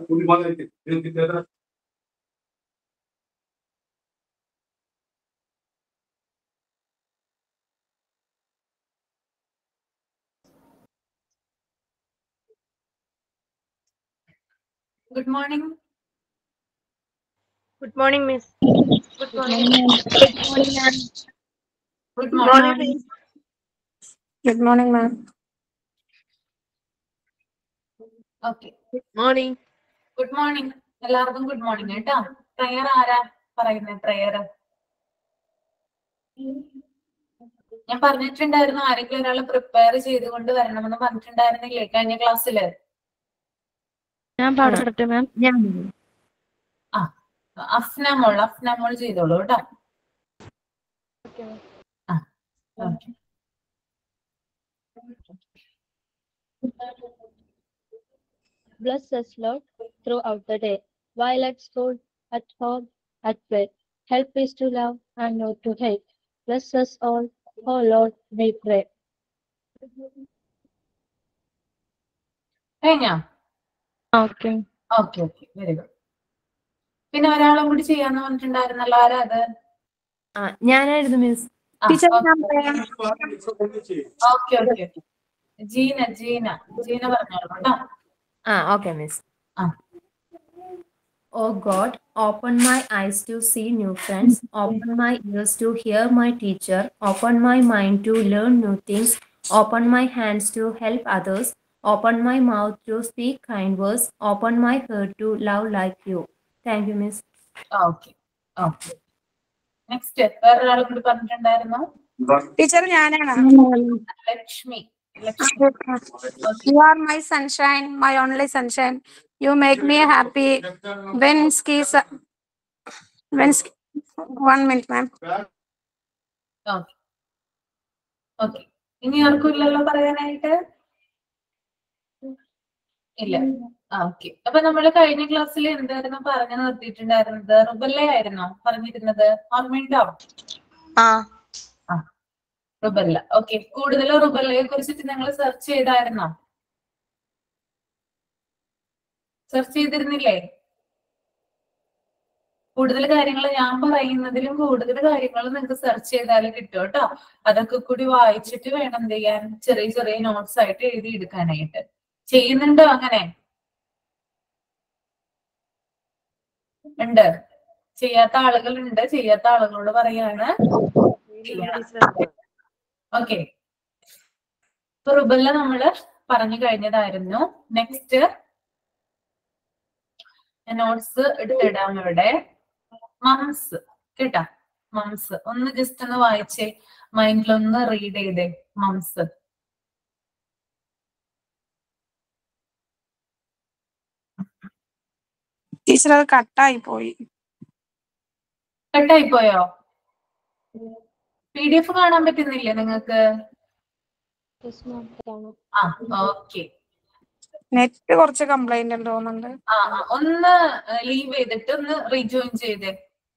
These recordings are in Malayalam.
Good morning. Good morning, Miss. Good morning. Good morning, ma'am. Good morning. Good morning, ma'am. Okay. Good morning. Good morning. എല്ലാവർക്കും ഗുഡ് മോർണിംഗ് കേട്ടോ. പ്രയർ ആരാ പറയുന്നത്? പ്രയർ ഞാൻ പറഞ്ഞിട്ടുണ്ടായിരുന്നു, ആരെങ്കിലും ഒരാൾ പ്രിപ്പയർ ചെയ്തുകൊണ്ട് വരണമെന്ന് പറഞ്ഞിട്ടുണ്ടായിരുന്നില്ലേ കഴിഞ്ഞ ക്ലാസ്സില്? ഞാൻ പാടട്ടെ മാം. ആ, അഫ്നാമോൾ ചെയ്തോളൂ കേട്ടോ. Okay. Bless us, Lord, throughout the day, while at school, at home, at play. Help us to love and not to hate. Bless us all, oh Lord, we pray. കഴിഞ്ഞോ? Okay. Okay okay, very good. പിന്നെ ഒരാളും കൂടി ചെയ്യാന്ന് പറഞ്ഞിട്ടുണ്ടായിരുന്നല്ലോ, ആരാ അത്? ഞാനായിരുന്നു മിസ്. Okay okay. ജീന പറഞ്ഞോളൂ കേട്ടോ. Okay, miss. Oh God, open my eyes to see new friends, open my ears to hear my teacher, open my mind to learn new things, open my hands to help others, open my mouth to speak kind words, open my heart to love like you. Thank you, miss. Okay okay. Next വേറൊരാളും കൂടി പറഞ്ഞിട്ടുണ്ടായിരുന്നു. ടീച്ചർ ഞാനാണ്. Lakshmi. You are my sunshine, my only sunshine. You make me happy when skis. One minute, ma'am. Okay okay. ഇനി ആർക്കും ഇല്ലല്ലോ പറയാനായിട്ട്? ഇല്ല. ഓക്കെ. അപ്പൊ നമ്മള് കഴിഞ്ഞ ക്ലാസ്സിൽ എന്തായിരുന്നു പറഞ്ഞു നിർത്തിയിട്ടുണ്ടായിരുന്നത്? റുബല്ല ആയിരുന്നോ പറഞ്ഞിരുന്നത്? ഓർമ്മയുണ്ടോ? റുബല്ല. ഓക്കെ. കൂടുതൽ റുബല്ലയെ കുറിച്ചിട്ട് നിങ്ങൾ സെർച്ച് ചെയ്തായിരുന്നോ? സെർച്ച് ചെയ്തിരുന്നില്ലേ? കൂടുതൽ കാര്യങ്ങൾ ഞാൻ പറയുന്നതിലും കൂടുതൽ കാര്യങ്ങൾ നിങ്ങൾക്ക് സെർച്ച് ചെയ്താലും കിട്ടും കേട്ടോ. അതൊക്കെ കൂടി വായിച്ചിട്ട് വേണം എന്ത് ചെയ്യാൻ, ചെറിയ ചെറിയ നോട്ട്സ് ആയിട്ട് എഴുതി എടുക്കാനായിട്ട്. ചെയ്യുന്നുണ്ടോ അങ്ങനെ? ഉണ്ട്. ചെയ്യാത്ത ആളുകളുണ്ട്. ചെയ്യാത്ത ആളുകളോട് പറയാണ്. ഓക്കെ. ഇപ്പൊ റുബല്ല നമ്മള് പറഞ്ഞു കഴിഞ്ഞതായിരുന്നു. നെക്സ്റ്റ് നോട്ട്സ് എടുത്തിടാം ഇവിടെ. മംസ് കേട്ടാ, മംസ് ഒന്ന് ജസ്റ്റ് ഒന്ന് വായിച്ചേ, മൈൻഡിലൊന്ന് റീഡ് ചെയ്തേ. മംസ് ടീച്ചർ അത് കട്ടായി പോയി. കട്ടായി പോയോ? PDF കാണാൻ പറ്റുന്നില്ലേ നിങ്ങൾക്ക്? ഓക്കെ. നെറ്റ് കുറച്ച് കംപ്ലൈന്റ് ഉണ്ട് തോന്നുന്നുണ്ട്. ഒന്ന് ലീവ് ചെയ്തിട്ട് ഒന്ന് റീജോയിൻ ചെയ്തേ.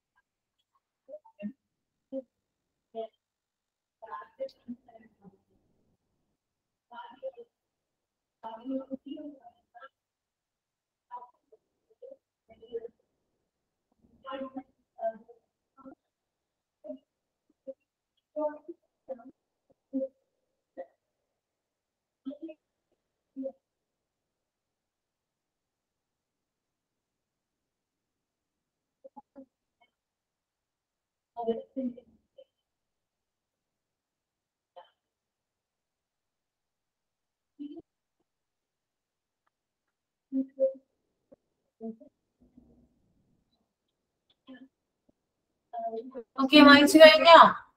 ഓക്കെ, വായിച്ചു കഴിഞ്ഞോ?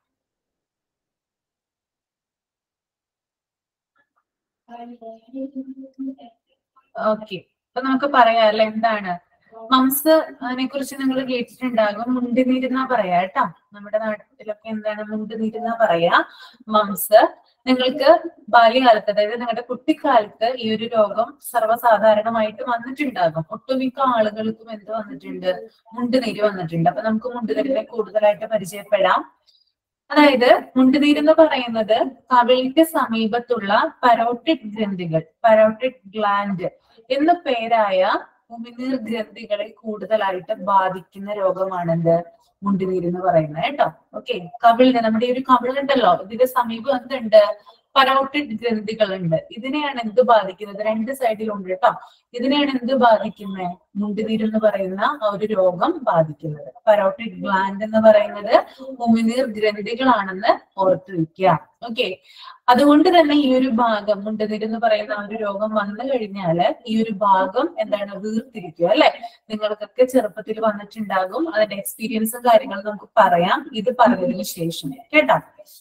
ഓക്കെ. അപ്പൊ നമുക്ക് പറയാം അല്ലെ എന്താണ് മംസ്. അതിനെ കുറിച്ച് നിങ്ങൾ കേട്ടിട്ടുണ്ടാകും. മുണ്ടുനീരുന്നാ പറയാ കേട്ടോ. നമ്മുടെ നാട്ടിലൊക്കെ എന്താണ് മുണ്ടുനീരുന്നാ പറയാ. മംസ് നിങ്ങൾക്ക് ബാല്യകാലത്ത്, അതായത് നിങ്ങളുടെ കുട്ടിക്കാലത്ത് ഈ ഒരു രോഗം സർവ്വസാധാരണമായിട്ട് വന്നിട്ടുണ്ടാകും. ഒട്ടുമിക്ക ആളുകൾക്കും എന്ത് വന്നിട്ടുണ്ട്? മുണ്ടുനീര് വന്നിട്ടുണ്ട്. അപ്പൊ നമുക്ക് മുണ്ടുനീരിനെ കൂടുതലായിട്ട് പരിചയപ്പെടാം. അതായത് മുണ്ടുനീരെന്ന് പറയുന്നത് കവിളിന്റെ സമീപത്തുള്ള പരോട്ടിഡ് ഗ്രന്ഥികൾ, പരോട്ടിഡ് ഗ്ലാൻഡ് എന്ന പേരായ ഉമിനീർ ഗ്രന്ഥികളെ കൂടുതലായിട്ട് ബാധിക്കുന്ന രോഗമാണെന്ത് മുണ്ടുനീര് എന്ന് പറയുന്നത് കേട്ടോ. ഓക്കെ, കവിളിന് നമ്മുടെ ഈ ഒരു കവിളുണ്ടല്ലോ, ഇതിന്റെ സമീപം എന്തുണ്ട്, പരോട്ടിഡ് ഗ്രന്ഥികളുണ്ട്. ഇതിനെയാണ് എന്ത് ബാധിക്കുന്നത്, രണ്ട് സൈഡിലുണ്ട് കേട്ടോ. ഇതിനെയാണ് എന്ത് ബാധിക്കുന്നത്, മുണ്ടുനീര് എന്ന് പറയുന്ന ആ ഒരു രോഗം ബാധിക്കുന്നത്. പരോട്ടിഡ് ഗ്ലാൻഡ് എന്ന് പറയുന്നത് ഉമിനീർ ഗ്രന്ഥികളാണെന്ന് ഓർത്തിരിക്കുക. ഓക്കെ, അതുകൊണ്ട് തന്നെ ഈ ഒരു ഭാഗം മുണ്ടുനീര് എന്ന് പറയുന്ന ആ ഒരു രോഗം വന്നു കഴിഞ്ഞാല് ഈ ഒരു ഭാഗം എന്താണ്, വീർത്തിരിക്കുക അല്ലെ. നിങ്ങൾക്കൊക്കെ ചെറുപ്പത്തിൽ വന്നിട്ടുണ്ടാകും, അതിന്റെ എക്സ്പീരിയൻസും കാര്യങ്ങളും നമുക്ക് പറയാം ഇത് പറഞ്ഞതിന് ശേഷം കേട്ടോ.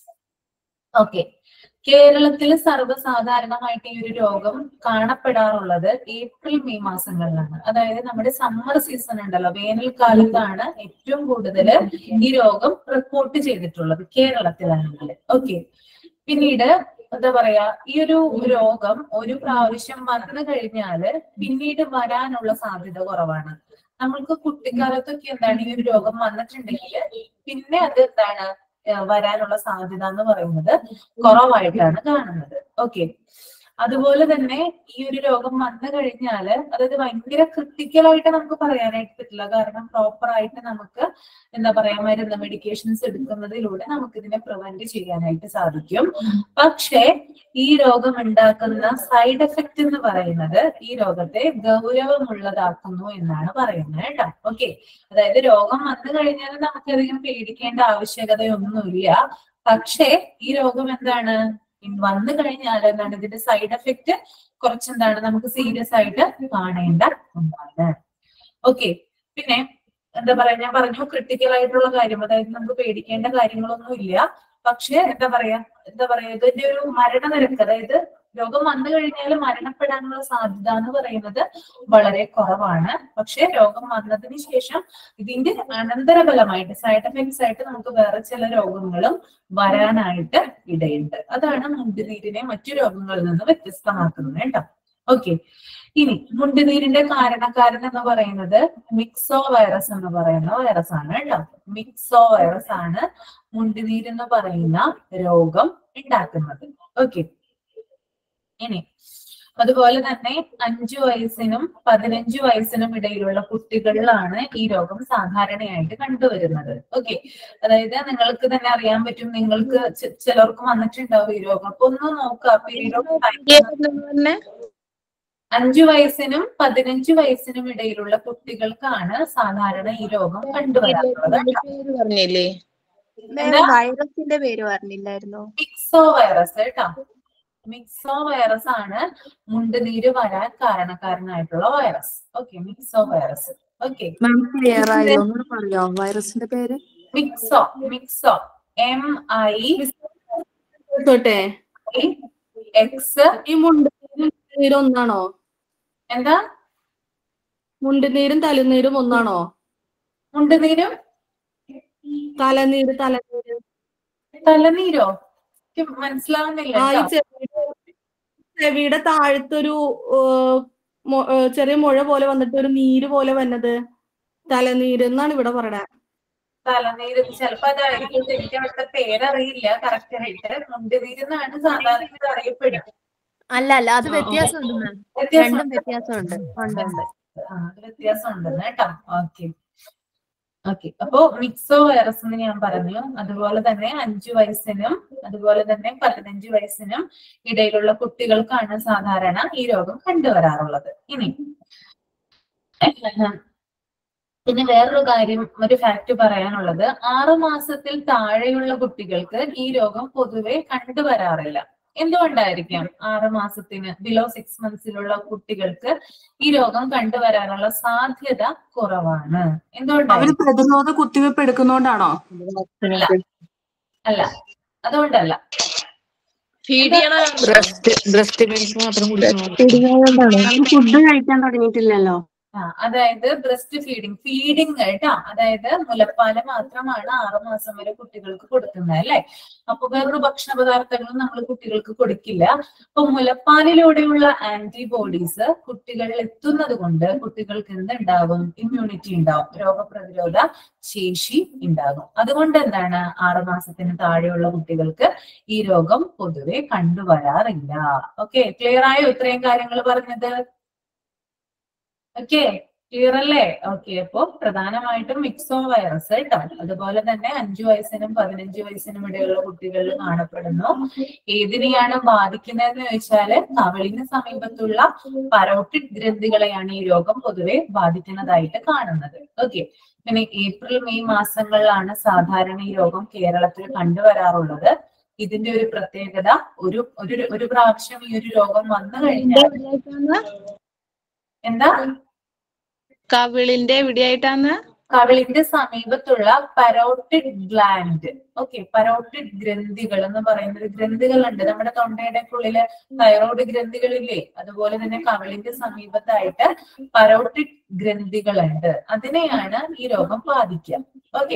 ഓക്കെ, കേരളത്തിൽ സർവ്വസാധാരണമായിട്ട് ഈ ഒരു രോഗം കാണപ്പെടാറുള്ളത് ഏപ്രിൽ മെയ് മാസങ്ങളിലാണ്. അതായത് നമ്മുടെ സമ്മർ സീസൺ ഉണ്ടല്ലോ, വേനൽക്കാലത്താണ് ഏറ്റവും കൂടുതൽ ഈ രോഗം റിപ്പോർട്ട് ചെയ്തിട്ടുള്ളത് കേരളത്തിലാണെങ്കിൽ. ഓക്കെ, പിന്നീട് എന്താ പറയാ, ഈ ഒരു രോഗം ഒരു പ്രാവശ്യം വന്നു കഴിഞ്ഞാല് പിന്നീട് വരാനുള്ള സാധ്യത കുറവാണ്. നമ്മൾക്ക് കുട്ടിക്കാലത്തൊക്കെ എന്താണ് ഈ ഒരു രോഗം വന്നിട്ടുണ്ടെങ്കിൽ പിന്നെ അത് എന്താണ് വരാനുള്ള സാധ്യത എന്ന് പറയുന്നത് കുറവായിട്ടാണ് കാണുന്നത്. ഓക്കെ, അതുപോലെ തന്നെ ഈ ഒരു രോഗം വന്നു കഴിഞ്ഞാല് അതായത് ഭയങ്കര ക്രിട്ടിക്കലായിട്ട് നമുക്ക് പറയാനായിട്ട് പറ്റില്ല. കാരണം പ്രോപ്പർ ആയിട്ട് നമുക്ക് എന്താ പറയാ മരുന്ന് മെഡിക്കേഷൻസ് എടുക്കുന്നതിലൂടെ നമുക്ക് ഇതിനെ പ്രിവെന്റ് ചെയ്യാനായിട്ട് സാധിക്കും. പക്ഷേ ഈ രോഗം ഉണ്ടാക്കുന്ന സൈഡ് എഫക്റ്റ് എന്ന് പറയുന്നത് ഈ രോഗത്തെ ഗൗരവമുള്ളതാക്കുന്നു എന്നാണ് പറയുന്നത് കേട്ടോ. ഓക്കെ, അതായത് രോഗം വന്നു കഴിഞ്ഞാൽ നമുക്കധികം പേടിക്കേണ്ട ആവശ്യകതയൊന്നുമില്ല. പക്ഷേ ഈ രോഗം എന്താണ് വന്നു കഴിഞ്ഞാൽ എന്താണ് ഇതിന്റെ സൈഡ് എഫക്റ്റ് കുറച്ചെന്താണ് നമുക്ക് സീരിയസ് ആയിട്ട് കാണേണ്ട ഒന്നാണ്. ഓക്കെ, പിന്നെ എന്താ പറയാ, ഞാൻ പറഞ്ഞു ക്രിട്ടിക്കൽ ആയിട്ടുള്ള കാര്യം, അതായത് നമുക്ക് പേടിക്കേണ്ട കാര്യങ്ങളൊന്നും ഇല്ല. പക്ഷെ എന്താ പറയാ ഇതിന്റെ ഒരു മരണനിരക്ക്, അതായത് രോഗം വന്നു കഴിഞ്ഞാൽ മരണപ്പെടാനുള്ള സാധ്യത എന്ന് പറയുന്നത് വളരെ കുറവാണ്. പക്ഷെ രോഗം വന്നതിന് ശേഷം ഇതിന്റെ അനന്തരഫലമായിട്ട് സൈഡ് എഫക്ട്സ് ആയിട്ട് നമുക്ക് വേറെ ചില രോഗങ്ങളും വരാനായിട്ട് ഇടയുണ്ട്. അതാണ് മുണ്ടുനീരിനെ മറ്റു രോഗങ്ങളിൽ നിന്ന് വ്യത്യസ്തമാക്കുന്നത് കേട്ടോ. ഓക്കെ, ഇനി മുണ്ടുനീരിന്റെ കാരണക്കാരൻ എന്ന് പറയുന്നത് മിക്സോ വൈറസ് എന്ന് പറയുന്ന വൈറസ് ആണ് കേട്ടോ. മിക്സോ വൈറസ് ആണ് മുണ്ടുനീര് എന്ന് പറയുന്ന രോഗം ഉണ്ടാക്കുന്നത്. ഓക്കെ, ഇനി അതുപോലെ തന്നെ 5 വയസ്സിനും 15 വയസ്സിനും ഇടയിലുള്ള കുട്ടികളിലാണ് ഈ രോഗം സാധാരണയായിട്ട് കണ്ടുവരുന്നത്. ഓക്കെ, അതായത് നിങ്ങൾക്ക് തന്നെ അറിയാൻ പറ്റും, നിങ്ങൾക്ക് ചിലർക്ക് വന്നിട്ടുണ്ടാവും ഈ രോഗം. അപ്പൊ ഒന്ന് നോക്കുക, പീരീഡ് ഓഫ് ടൈം 5 വയസ്സിനും 15 വയസ്സിനും ഇടയിലുള്ള കുട്ടികൾക്കാണ് സാധാരണ ഈ രോഗം കണ്ടുവരാറുള്ളത്. വൈറസിന്റെ പേര് പറഞ്ഞില്ലായിരുന്നു, മിക്സോ വൈറസ് കേട്ടോ. മിക്സോ വൈറസ് ആണ് മുണ്ടുനീര് വരാൻ കാരണക്കാരനായിട്ടുള്ള virus. Okay, myxo virus. Okay, വൈറസിന്റെ പേര് മിക്സോ MIXX. ഈ മുണ്ടുനീര് ഒന്നാണോ? എന്താ മുണ്ടുനീരും തലനീരും ഒന്നാണോ? മുണ്ടുനീരും തലനീര് തലനീരോ മനസ്സിലാവുന്നില്ല. ചെവിയുടെ താഴത്തൊരു ചെറിയ മുഴ പോലെ വന്നിട്ട് ഒരു നീര് പോലെ വന്നത് തലനീര് എന്നാണ് ഇവിടെ പറയണേ. തലനീര് ചിലപ്പോ അതായിരിക്കും, എനിക്ക് അവിടുത്തെ പേരറിയില്ല കറക്റ്റ് ആയിട്ട്. മുണ്ടുനീര് എന്നാണ് സാധാരണ അറിയപ്പെടുക. അല്ല അത് വ്യത്യാസമുണ്ട് മാം, രണ്ടും വ്യത്യാസമുണ്ട്. വ്യത്യാസമുണ്ട് കേട്ടോ. ഓക്കെ, അപ്പോ മിക്സോ വൈറസ് എന്ന് ഞാൻ പറഞ്ഞു. അതുപോലെ തന്നെ 5 വയസ്സിനും അതുപോലെ തന്നെ 15 വയസ്സിനും ഇടയിലുള്ള കുട്ടികൾക്കാണ് സാധാരണ ഈ രോഗം കണ്ടുവരാറുള്ളത്. പിന്നെ വേറൊരു കാര്യം, ഒരു ഫാക്ട് പറയാനുള്ളത്, 6 മാസത്തിൽ താഴെയുള്ള കുട്ടികൾക്ക് ഈ രോഗം പൊതുവെ കണ്ടുവരാറില്ല. എന്തുകൊണ്ടായിരിക്കാം 6 മാസത്തിന് ബിലോ 6 മന്ത്സിലുള്ള കുട്ടികൾക്ക് ഈ രോഗം കണ്ടുവരാനുള്ള സാധ്യത കുറവാണ്? എന്തുകൊണ്ടാണ്? പ്രതിരോധ കുത്തിവെപ്പ് എടുക്കുന്നോണ്ടാണോ? അല്ല, അതുകൊണ്ടല്ല. ഫുഡ് കഴിക്കാൻ തുടങ്ങിയിട്ടില്ലല്ലോ. അതായത് ബ്രസ്റ്റ് ഫീഡിങ് കേട്ടോ. അതായത് മുലപ്പാല് മാത്രമാണ് 6 മാസം വരെ കുട്ടികൾക്ക് കൊടുക്കുന്നത് അല്ലെ. അപ്പൊ വേറൊരു ഭക്ഷണ പദാർത്ഥങ്ങളും നമ്മൾ കുട്ടികൾക്ക് കൊടുക്കില്ല. അപ്പൊ മുലപ്പാലിലൂടെയുള്ള ആന്റിബോഡീസ് കുട്ടികളിൽ എത്തുന്നത് കൊണ്ട് കുട്ടികൾക്ക് എന്തുണ്ടാകും? ഇമ്മ്യൂണിറ്റി ഉണ്ടാവും, രോഗപ്രതിരോധ ശേഷി ഉണ്ടാകും. അതുകൊണ്ട് എന്താണ് 6 മാസത്തിന് താഴെയുള്ള കുട്ടികൾക്ക് ഈ രോഗം പൊതുവെ കണ്ടുവരാറില്ല. ഓക്കെ, ക്ലിയർ ആയോ ഇത്രയും കാര്യങ്ങൾ പറഞ്ഞത്? ഓക്കെ, ക്ലിയർ അല്ലേ? ഓക്കെ, അപ്പൊ പ്രധാനമായിട്ടും മിക്സോ വൈറസ് കേട്ടോ. അതുപോലെ തന്നെ 5 വയസ്സിനും 15 വയസ്സിനും ഇടയിലുള്ള കുട്ടികളിൽ കാണപ്പെടുന്നു. ഏതിനെയാണ് ബാധിക്കുന്നതെന്ന് ചോദിച്ചാല് കവിളിന് സമീപത്തുള്ള പരോട്ടിഡ് ഗ്രന്ഥികളെയാണ് ഈ രോഗം പൊതുവെ ബാധിക്കുന്നതായിട്ട് കാണുന്നത്. ഓക്കെ, പിന്നെ ഏപ്രിൽ മെയ് മാസങ്ങളിലാണ് സാധാരണ ഈ രോഗം കേരളത്തിൽ കണ്ടുവരാറുള്ളത്. ഇതിന്റെ ഒരു പ്രത്യേകത ഒരു പ്രാവശ്യം ഈ ഒരു രോഗം വന്നു കഴിഞ്ഞാൽ എന്താ കവിളിന്റെ എവിടെയായിട്ടാണ്? കവിളിന്റെ സമീപത്തുള്ള പരോട്ടിഡ് ഗ്ലാൻഡ്. ഓക്കെ, പരോട്ടിഡ് ഗ്രന്ഥികൾ എന്ന് പറയുന്നത് ഗ്രന്ഥികളുണ്ട് നമ്മുടെ തൊണ്ടയുടെ ഉള്ളില് തൈറോയ്ഡ് ഗ്രന്ഥികളില്ലേ, അതുപോലെ തന്നെ കവിളിന്റെ സമീപത്തായിട്ട് പരോട്ടിഡ് ഗ്രന്ഥികളുണ്ട്. അതിനെയാണ് ഈ രോഗം ബാധിക്കുക. ഓക്കെ,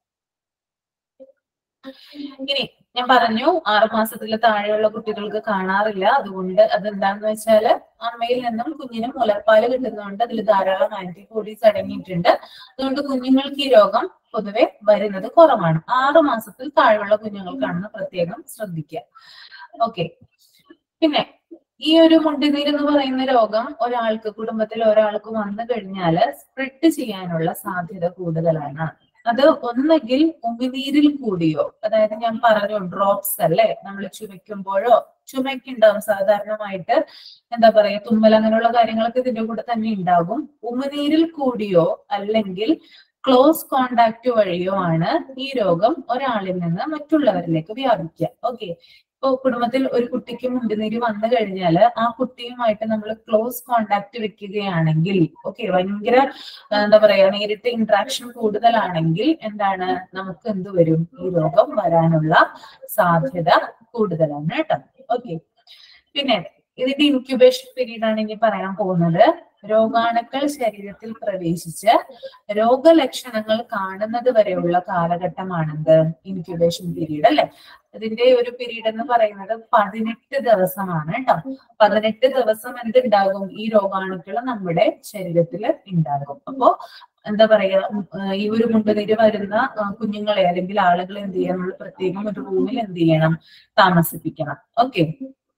ഇനി ഞാൻ പറഞ്ഞു 6 മാസത്തിൽ താഴെയുള്ള കുട്ടികൾക്ക് കാണാറില്ല. അതുകൊണ്ട് അതെന്താന്ന് വെച്ചാല് അമ്മയിൽ നിന്നും കുഞ്ഞിന് മുലപ്പാല് കിട്ടുന്നതുകൊണ്ട് അതിൽ ധാരാളം ആന്റിബോഡീസ് അടങ്ങിയിട്ടുണ്ട്. അതുകൊണ്ട് കുഞ്ഞുങ്ങൾക്ക് ഈ രോഗം പൊതുവെ വരുന്നത് കുറവാണ്. 6 മാസത്തിൽ താഴെയുള്ള കുഞ്ഞുങ്ങൾക്കാണെന്ന് പ്രത്യേകം ശ്രദ്ധിക്കുക. ഓക്കെ, പിന്നെ ഈ ഒരു മുണ്ടിനീര് എന്ന് പറയുന്ന രോഗം കുടുംബത്തിൽ ഒരാൾക്ക് വന്നു കഴിഞ്ഞാൽ സ്പ്രെഡ് ചെയ്യാനുള്ള സാധ്യത കൂടുതലാണ്. അത് ഒന്നുകിൽ ഉമിനീരിൽ കൂടിയോ, അതായത് ഞാൻ പറഞ്ഞു ഡ്രോപ്സ് അല്ലേ, നമ്മൾ ചുമയ്ക്കുമ്പോഴോ, ചുമയ്ക്കുണ്ടാവും സാധാരണമായിട്ട്, എന്താ പറയാ തുമ്മൽ അങ്ങനെയുള്ള കാര്യങ്ങളൊക്കെ ഇതിന്റെ കൂടെ തന്നെ ഉണ്ടാകും. ഉമിനീരിൽ കൂടിയോ അല്ലെങ്കിൽ ക്ലോസ് കോണ്ടാക്ട് വഴിയോ ആണ് ഈ രോഗം ഒരാളിൽ നിന്ന് മറ്റുള്ളവരിലേക്ക് വ്യാപിക്കുക. ഓക്കെ, ഇപ്പൊ കുടുംബത്തിൽ ഒരു കുട്ടിക്ക് മുണ്ടുനീര് വന്നു കഴിഞ്ഞാൽ ആ കുട്ടിയുമായിട്ട് നമ്മൾ ക്ലോസ് കോണ്ടാക്ട് വെക്കുകയാണെങ്കിൽ, ഓക്കെ, ഭയങ്കര എന്താ പറയാ നേരിട്ട് ഇന്ററാക്ഷൻ കൂടുതലാണെങ്കിൽ എന്താണ് നമുക്ക് എന്ത് വരും, ഈ രോഗം വരാനുള്ള സാധ്യത കൂടുതലാണ് കേട്ടോ. ഓക്കെ, പിന്നെ ഇതിന്റെ ഇൻക്യുബേഷൻ പീരീഡ് ആണ് ഇനി പറയാൻ പോകുന്നത്. രോഗാണുക്കൾ ശരീരത്തിൽ പ്രവേശിച്ച് രോഗലക്ഷണങ്ങൾ കാണുന്നത് വരെയുള്ള കാലഘട്ടമാണെന്ത് ഇൻക്യുബേഷൻ പീരീഡ് അല്ലെ. ഇതിന്റെ ഒരു പീരീഡ് എന്ന് പറയുന്നത് 18 ദിവസമാണ് കേട്ടോ. 18 ദിവസം എന്തുണ്ടാകും, ഈ രോഗാണുക്കൾ നമ്മുടെ ശരീരത്തിൽ ഉണ്ടാകും. അപ്പോ എന്താ പറയാ ഈ ഒരു മുണ്ടുനീര് വരുന്ന കുഞ്ഞുങ്ങളെ അല്ലെങ്കിൽ ആളുകളെ എന്ത് ചെയ്യണം, നമ്മൾ പ്രത്യേകം ഒരു റൂമിൽ എന്ത് ചെയ്യണം, താമസിപ്പിക്കണം. ഓക്കെ,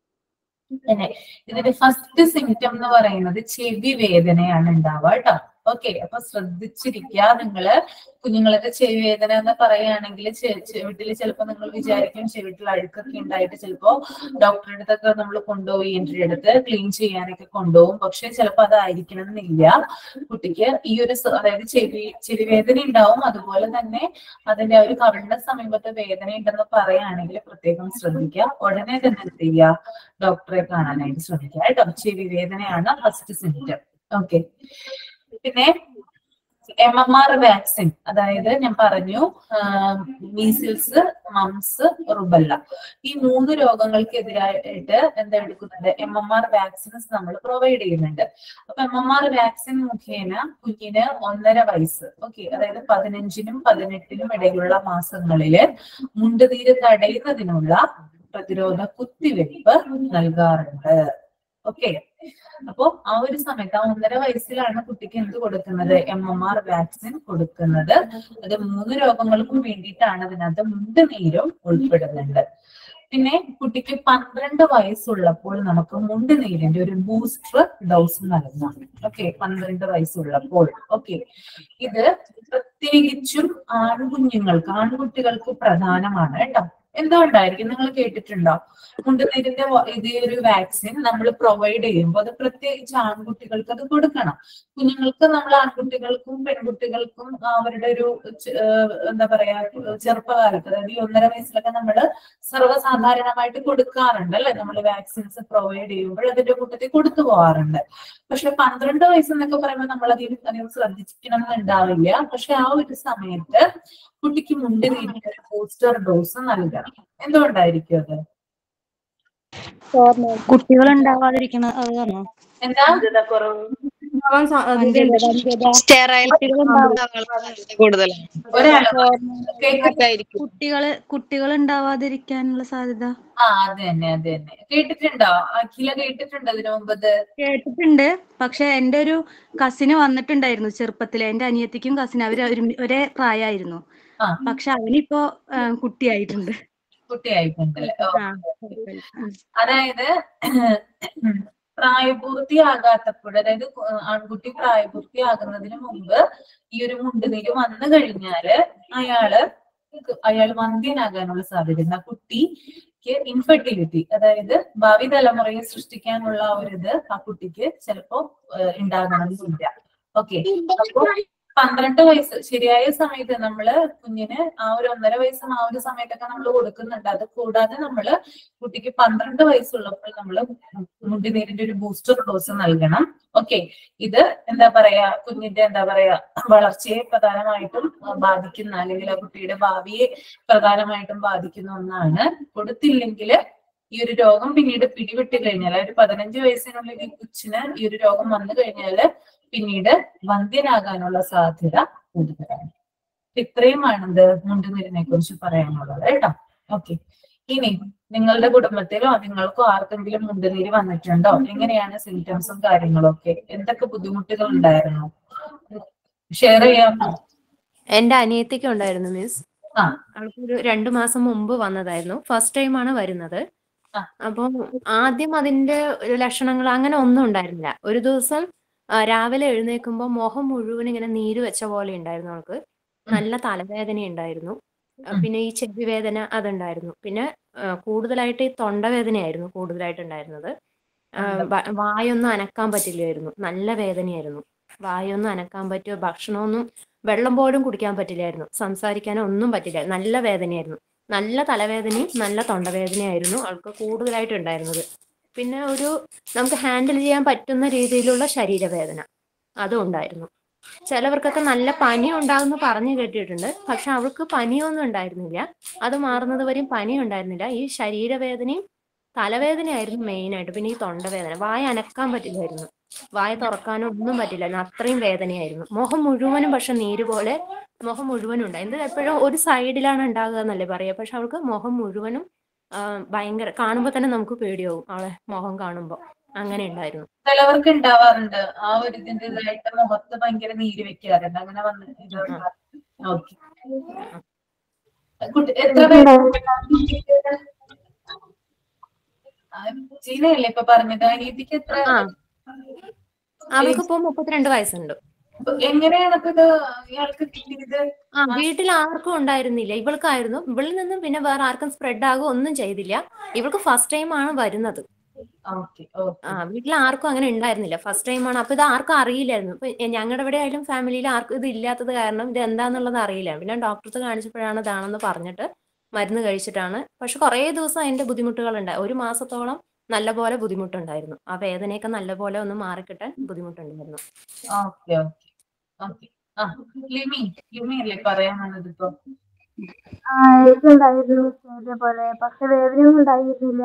പിന്നെ ഇതിന്റെ ഫസ്റ്റ് സിംറ്റം എന്ന് പറയുന്നത് ചെവി വേദനയാണ് ഉണ്ടാവുക കേട്ടോ. ഓക്കെ, അപ്പൊ ശ്രദ്ധിച്ചിരിക്കുക. നിങ്ങള് കുഞ്ഞുങ്ങളൊക്കെ ചെവി വേദന എന്ന് പറയുകയാണെങ്കിൽ ചെവിട്ടിൽ ചിലപ്പോ നിങ്ങൾ വിചാരിക്കും ചെവിട്ടിൽ അഴുക്കൊക്കെ ഉണ്ടായിട്ട് ചിലപ്പോ ഡോക്ടറുടെ അടുത്തൊക്കെ നമ്മൾ കൊണ്ടുപോയി എൻട്രി എടുത്ത് ക്ലീൻ ചെയ്യാനൊക്കെ കൊണ്ടുപോകും. പക്ഷെ ചിലപ്പോ അതായിരിക്കണം എന്നില്ല. കുട്ടിക്ക് ഈ ഒരു അതായത് ചെവി വേദന ഉണ്ടാവും. അതുപോലെ തന്നെ അതിന്റെ ഒരു കവിളിന്റെ സമീപത്ത് വേദന ഉണ്ടെന്ന് പറയുകയാണെങ്കിൽ പ്രത്യേകം ശ്രദ്ധിക്കുക. ഉടനെ തന്നെ എന്ത് ചെയ്യുക, ഡോക്ടറെ കാണാനായിട്ട് ശ്രമിക്കുക കേട്ടോ. ചെവി വേദനയാണ് ഫസ്റ്റ് സിംറ്റം. ഓക്കെ, പിന്നെ MMR വാക്സിൻ, അതായത് ഞാൻ പറഞ്ഞു മീസിൽസ്, മംസ്, റുബല്ല, ഈ 3 രോഗങ്ങൾക്കെതിരായിട്ട് എന്താ എടുക്കുന്നുണ്ട്, MMR വാക്സിൻസ് നമ്മൾ പ്രൊവൈഡ് ചെയ്യുന്നുണ്ട്. അപ്പൊ MMR വാക്സിൻ മുഖേന കുഞ്ഞിന് 1.5 വയസ്സ്, ഓക്കെ, അതായത് 15നും 18നും ഇടയിലുള്ള മാസങ്ങളില് മുണ്ടുനീര് തടയുന്നതിനുള്ള പ്രതിരോധ കുത്തിവെപ്പ് നൽകാറുണ്ട്. ഓക്കെ, അപ്പോ ആ ഒരു സമയത്ത് ആ 1.5 വയസ്സിലാണ് കുട്ടിക്ക് എന്ത് കൊടുക്കുന്നത്, MMR വാക്സിൻ കൊടുക്കുന്നത്. അത് 3 രോഗങ്ങൾക്കും വേണ്ടിയിട്ടാണ്. അതിനകത്ത് മുണ്ടുനീരും ഉൾപ്പെടുന്നുണ്ട്. പിന്നെ കുട്ടിക്ക് 12 വയസ്സുള്ളപ്പോൾ നമുക്ക് മുണ്ടുനീരിന്റെ ഒരു ബൂസ്റ്റർ ഡോസ് നൽകാം. ഓക്കെ, 12 വയസ്സുള്ളപ്പോൾ. ഓക്കെ, ഇത് പ്രത്യേകിച്ചും ആൺകുട്ടികൾക്ക് പ്രധാനമാണ് കേട്ടോ. എന്തുകൊണ്ടായിരിക്കും, നിങ്ങൾ കേട്ടിട്ടുണ്ടോ, മുണ്ടുനീരിന്റെ ഇതേ ഒരു വാക്സിൻ നമ്മൾ പ്രൊവൈഡ് ചെയ്യുമ്പോൾ അത് പ്രത്യേകിച്ച് ആൺകുട്ടികൾക്ക് അത് കൊടുക്കണം. കുഞ്ഞുങ്ങൾക്ക് നമ്മൾ ആൺകുട്ടികൾക്കും പെൺകുട്ടികൾക്കും അവരുടെ ഒരു എന്താ പറയാ ചെറുപ്പകാലത്ത്, അതായത് ഈ 1.5 വയസ്സിലൊക്കെ നമ്മൾ സർവ്വസാധാരണമായിട്ട് കൊടുക്കാറുണ്ട് അല്ലെ. നമ്മൾ വാക്സിൻസ് പ്രൊവൈഡ് ചെയ്യുമ്പോൾ അതിന്റെ കൂട്ടത്തിൽ കൊടുത്തു പോകാറുണ്ട്. പക്ഷെ 12 വയസ്സെന്നൊക്കെ പറയുമ്പോൾ നമ്മൾ അധികം ശ്രദ്ധിക്കണം എന്നുണ്ടാവില്ല. പക്ഷെ ആ ഒരു സമയത്ത് കുട്ടിക്ക് മുണ്ടുനീരിന്റെ ഒരു ബൂസ്റ്റർ ഡോസ് നൽകണം. എന്തുകൊണ്ടായിരിക്കും അത്? കുട്ടികൾ ഉണ്ടാവാതിരിക്കണ അത് കാരണം എന്താ കുട്ടികൾ ഉണ്ടാവാതിരിക്കാനുള്ള സാധ്യത. അത് തന്നെ കേട്ടിട്ടുണ്ടോ? അഖില കേട്ടിട്ടുണ്ടോ ഇതിനു മുമ്പ്? കേട്ടിട്ടുണ്ട്. പക്ഷെ എന്റെ ഒരു കസിന് വന്നിട്ടുണ്ടായിരുന്നു ചെറുപ്പത്തില്. എന്റെ അനിയത്തിക്കും കസിന് അവര് ഒരേ പ്രായമായിരുന്നു. പക്ഷെ അവനിപ്പോ കുട്ടിയായിട്ടുണ്ടല്ലേ. അതായത് പ്രായപൂർത്തിയാകാത്തപ്പോൾ, അതായത് ആൺകുട്ടി പ്രായപൂർത്തിയാകുന്നതിന് മുമ്പ് ഈ ഒരു മുണ്ടുനീര് വന്നു കഴിഞ്ഞാല് അയാൾ വന്ധ്യനാകാനുള്ള സാധ്യതയുണ്ട്. ആ കുട്ടിക്ക് ഇൻഫെർട്ടിലിറ്റി, അതായത് ഭാവി തലമുറയെ സൃഷ്ടിക്കാനുള്ള ഒരിത് ആ കുട്ടിക്ക് ചിലപ്പോ ഉണ്ടാകണമെന്നില്ല. ഓക്കെ, അപ്പൊ 12 വയസ്സ് ശരിയായ സമയത്ത് നമ്മള് കുഞ്ഞിന് ആ ഒരു 1.5 വയസ്സും ആ ഒരു സമയത്തൊക്കെ നമ്മൾ കൊടുക്കുന്നുണ്ട്. അത് കൂടാതെ നമ്മള് കുട്ടിക്ക് 12 വയസ്സുള്ളപ്പോൾ നമ്മള് മുണ്ടുനീരിന്റെ ഒരു ബൂസ്റ്റർ ഡോസ് നൽകണം. ഓക്കെ, ഇത് എന്താ പറയാ, കുഞ്ഞിന്റെ എന്താ പറയാ വളർച്ചയെ പ്രധാനമായിട്ടും ബാധിക്കുന്ന, അല്ലെങ്കിൽ ആ കുട്ടിയുടെ ഭാവിയെ പ്രധാനമായിട്ടും ബാധിക്കുന്ന ഒന്നാണ്. കൊടുത്തില്ലെങ്കിൽ ഈ ഒരു രോഗം പിന്നീട് പിടിവിട്ട് കഴിഞ്ഞാൽ, ഒരു 15 വയസ്സിനുള്ളിൽ ഈ കൊച്ചിന് ഈ ഒരു രോഗം വന്നു കഴിഞ്ഞാല് പിന്നീട് വന്ധ്യനാകാനുള്ള സാധ്യത കൂടുതലാണ്. ഇത്രയുമാണ് മുണ്ടുനീരിനെ കുറിച്ച് പറയാനുള്ളത് കേട്ടോ. ഓക്കെ, ഇനി നിങ്ങളുടെ കുടുംബത്തിലോ നിങ്ങൾക്കോ ആർക്കെങ്കിലും മുണ്ടുനീര് വന്നിട്ടുണ്ടോ? എങ്ങനെയാണ് സിംറ്റംസും കാര്യങ്ങളും ഒക്കെ? എന്തൊക്കെ ബുദ്ധിമുട്ടുകൾ ഉണ്ടായിരുന്നു? ഷെയർ ചെയ്യാമോ? എന്റെ അനിയത്തിക്ക് ഉണ്ടായിരുന്നു മിസ്. അവൾക്ക് ഒരു 2 മാസം മുമ്പ് വന്നതായിരുന്നു. ഫസ്റ്റ് ടൈമാണ് വരുന്നത്. അപ്പം ആദ്യം അതിന്റെ ലക്ഷണങ്ങൾ അങ്ങനെ ഒന്നും ഉണ്ടായിരുന്നില്ല. ഒരു ദിവസം രാവിലെ എഴുന്നേൽക്കുമ്പോൾ മുഖം മുഴുവൻ ഇങ്ങനെ നീര് വെച്ച പോലെ ഉണ്ടായിരുന്നു. അവൾക്ക് നല്ല തലവേദന ഉണ്ടായിരുന്നു. പിന്നെ ഈ ചെവി വേദന അതുണ്ടായിരുന്നു. പിന്നെ കൂടുതലായിട്ട് ഈ തൊണ്ടവേദനയായിരുന്നു കൂടുതലായിട്ടുണ്ടായിരുന്നത്. വായൊന്നും അനക്കാൻ പറ്റില്ലായിരുന്നു. നല്ല വേദനയായിരുന്നു. വായൊന്നും അനക്കാൻ പറ്റുമോ, ഭക്ഷണമൊന്നും, വെള്ളം പോലും കുടിക്കാൻ പറ്റില്ലായിരുന്നു. സംസാരിക്കാനോ ഒന്നും പറ്റില്ല. നല്ല വേദനയായിരുന്നു. നല്ല തലവേദനയും നല്ല തൊണ്ടവേദനയായിരുന്നു അവൾക്ക് കൂടുതലായിട്ട് ഉണ്ടായിരുന്നത്. പിന്നെ നമുക്ക് ഹാൻഡിൽ ചെയ്യാൻ പറ്റുന്ന രീതിയിലുള്ള ശരീരവേദന അതും ഉണ്ടായിരുന്നു. ചിലവർക്കൊക്കെ നല്ല പനി ഉണ്ടാകുമെന്ന് പറഞ്ഞു കേട്ടിട്ടുണ്ട്. പക്ഷെ അവൾക്ക് പനിയൊന്നും ഉണ്ടായിരുന്നില്ല. അത് മാറുന്നത് വരെയും പനി ഉണ്ടായിരുന്നില്ല. ഈ ശരീരവേദനയും തലവേദനയായിരുന്നു മെയിനായിട്ട്. പിന്നെ ഈ തൊണ്ടവേദന, വായ അനക്കാൻ പറ്റില്ലായിരുന്നു. വായ തുറക്കാനോ ഒന്നും പറ്റില്ലായിരുന്നു. അത്രയും വേദനയായിരുന്നു. മുഖം മുഴുവനും പക്ഷെ നീര് പോലെ മുഖം മുഴുവനും ഉണ്ടായി. എന്ത് എപ്പോഴും ഒരു സൈഡിലാണ് ഉണ്ടാകുക എന്നല്ലേ പറയാ. പക്ഷെ അവൾക്ക് മുഖം മുഴുവനും ഭയങ്കര, കാണുമ്പോ തന്നെ നമുക്ക് പേടിയാവും അവളെ മുഖം കാണുമ്പോ. അങ്ങനെ ഉണ്ടായിരുന്നു. ചിലവർക്ക് ഉണ്ടാവാറുണ്ട് ആ ഒരു ഇതിൻ്റെതായിട്ട് മുഖത്ത് ഭയങ്കര നീര് വെക്കാറുണ്ട്. അങ്ങനെ ജീനയല്ലേ ഇപ്പൊ പറഞ്ഞത്? അനിയത്തിക്ക് എത്ര? അവൾക്ക് ഇപ്പൊ 32 വയസ്സുണ്ട്. എങ്ങനെയാണ് ഇത് ഇയാൾക്ക് കിട്ടിയത്? വീട്ടിൽ ആർക്കും ഉണ്ടായിരുന്നില്ല. ഇവൾക്കായിരുന്നു. ഇവളിൽ നിന്നും പിന്നെ വേറെ ആർക്കും സ്പ്രെഡ് ആകുക ഒന്നും ചെയ്തില്ല. ഇവൾക്ക് ഫസ്റ്റ് ടൈം ആണ് വരുന്നത്. വീട്ടിൽ ആർക്കും അങ്ങനെ ഉണ്ടായിരുന്നില്ല. ഫസ്റ്റ് ടൈമാണ്. അപ്പൊ ഇത് ആർക്കും അറിയില്ലായിരുന്നു. ഇപ്പൊ ഞങ്ങളുടെ ഇവിടെ ആയാലും ഫാമിലിയിൽ ആർക്കും ഇത് ഇല്ലാത്തത് കാരണം ഇത് എന്താന്നുള്ളത് അറിയില്ല. പിന്നെ ഡോക്ടർക്ക് കാണിച്ചപ്പോഴാണ് ഇതാണെന്ന് പറഞ്ഞിട്ട് മരുന്ന് കഴിച്ചിട്ടാണ്. പക്ഷെ കുറേ ദിവസം അതിന്റെ ബുദ്ധിമുട്ടുകൾ ഉണ്ടായി. 1 മാസത്തോളം നല്ലപോലെ ബുദ്ധിമുട്ടുണ്ടായിരുന്നു. ആ വേദനയൊക്കെ നല്ലപോലെ ഒന്ന് മാറിക്കിട്ടാൻ ബുദ്ധിമുട്ടുണ്ടായിരുന്നു. എനിക്കുണ്ടായിരുന്നു ഇതേപോലെ. പക്ഷെ വേദനയൊന്നും ഉണ്ടായിരുന്നില്ല.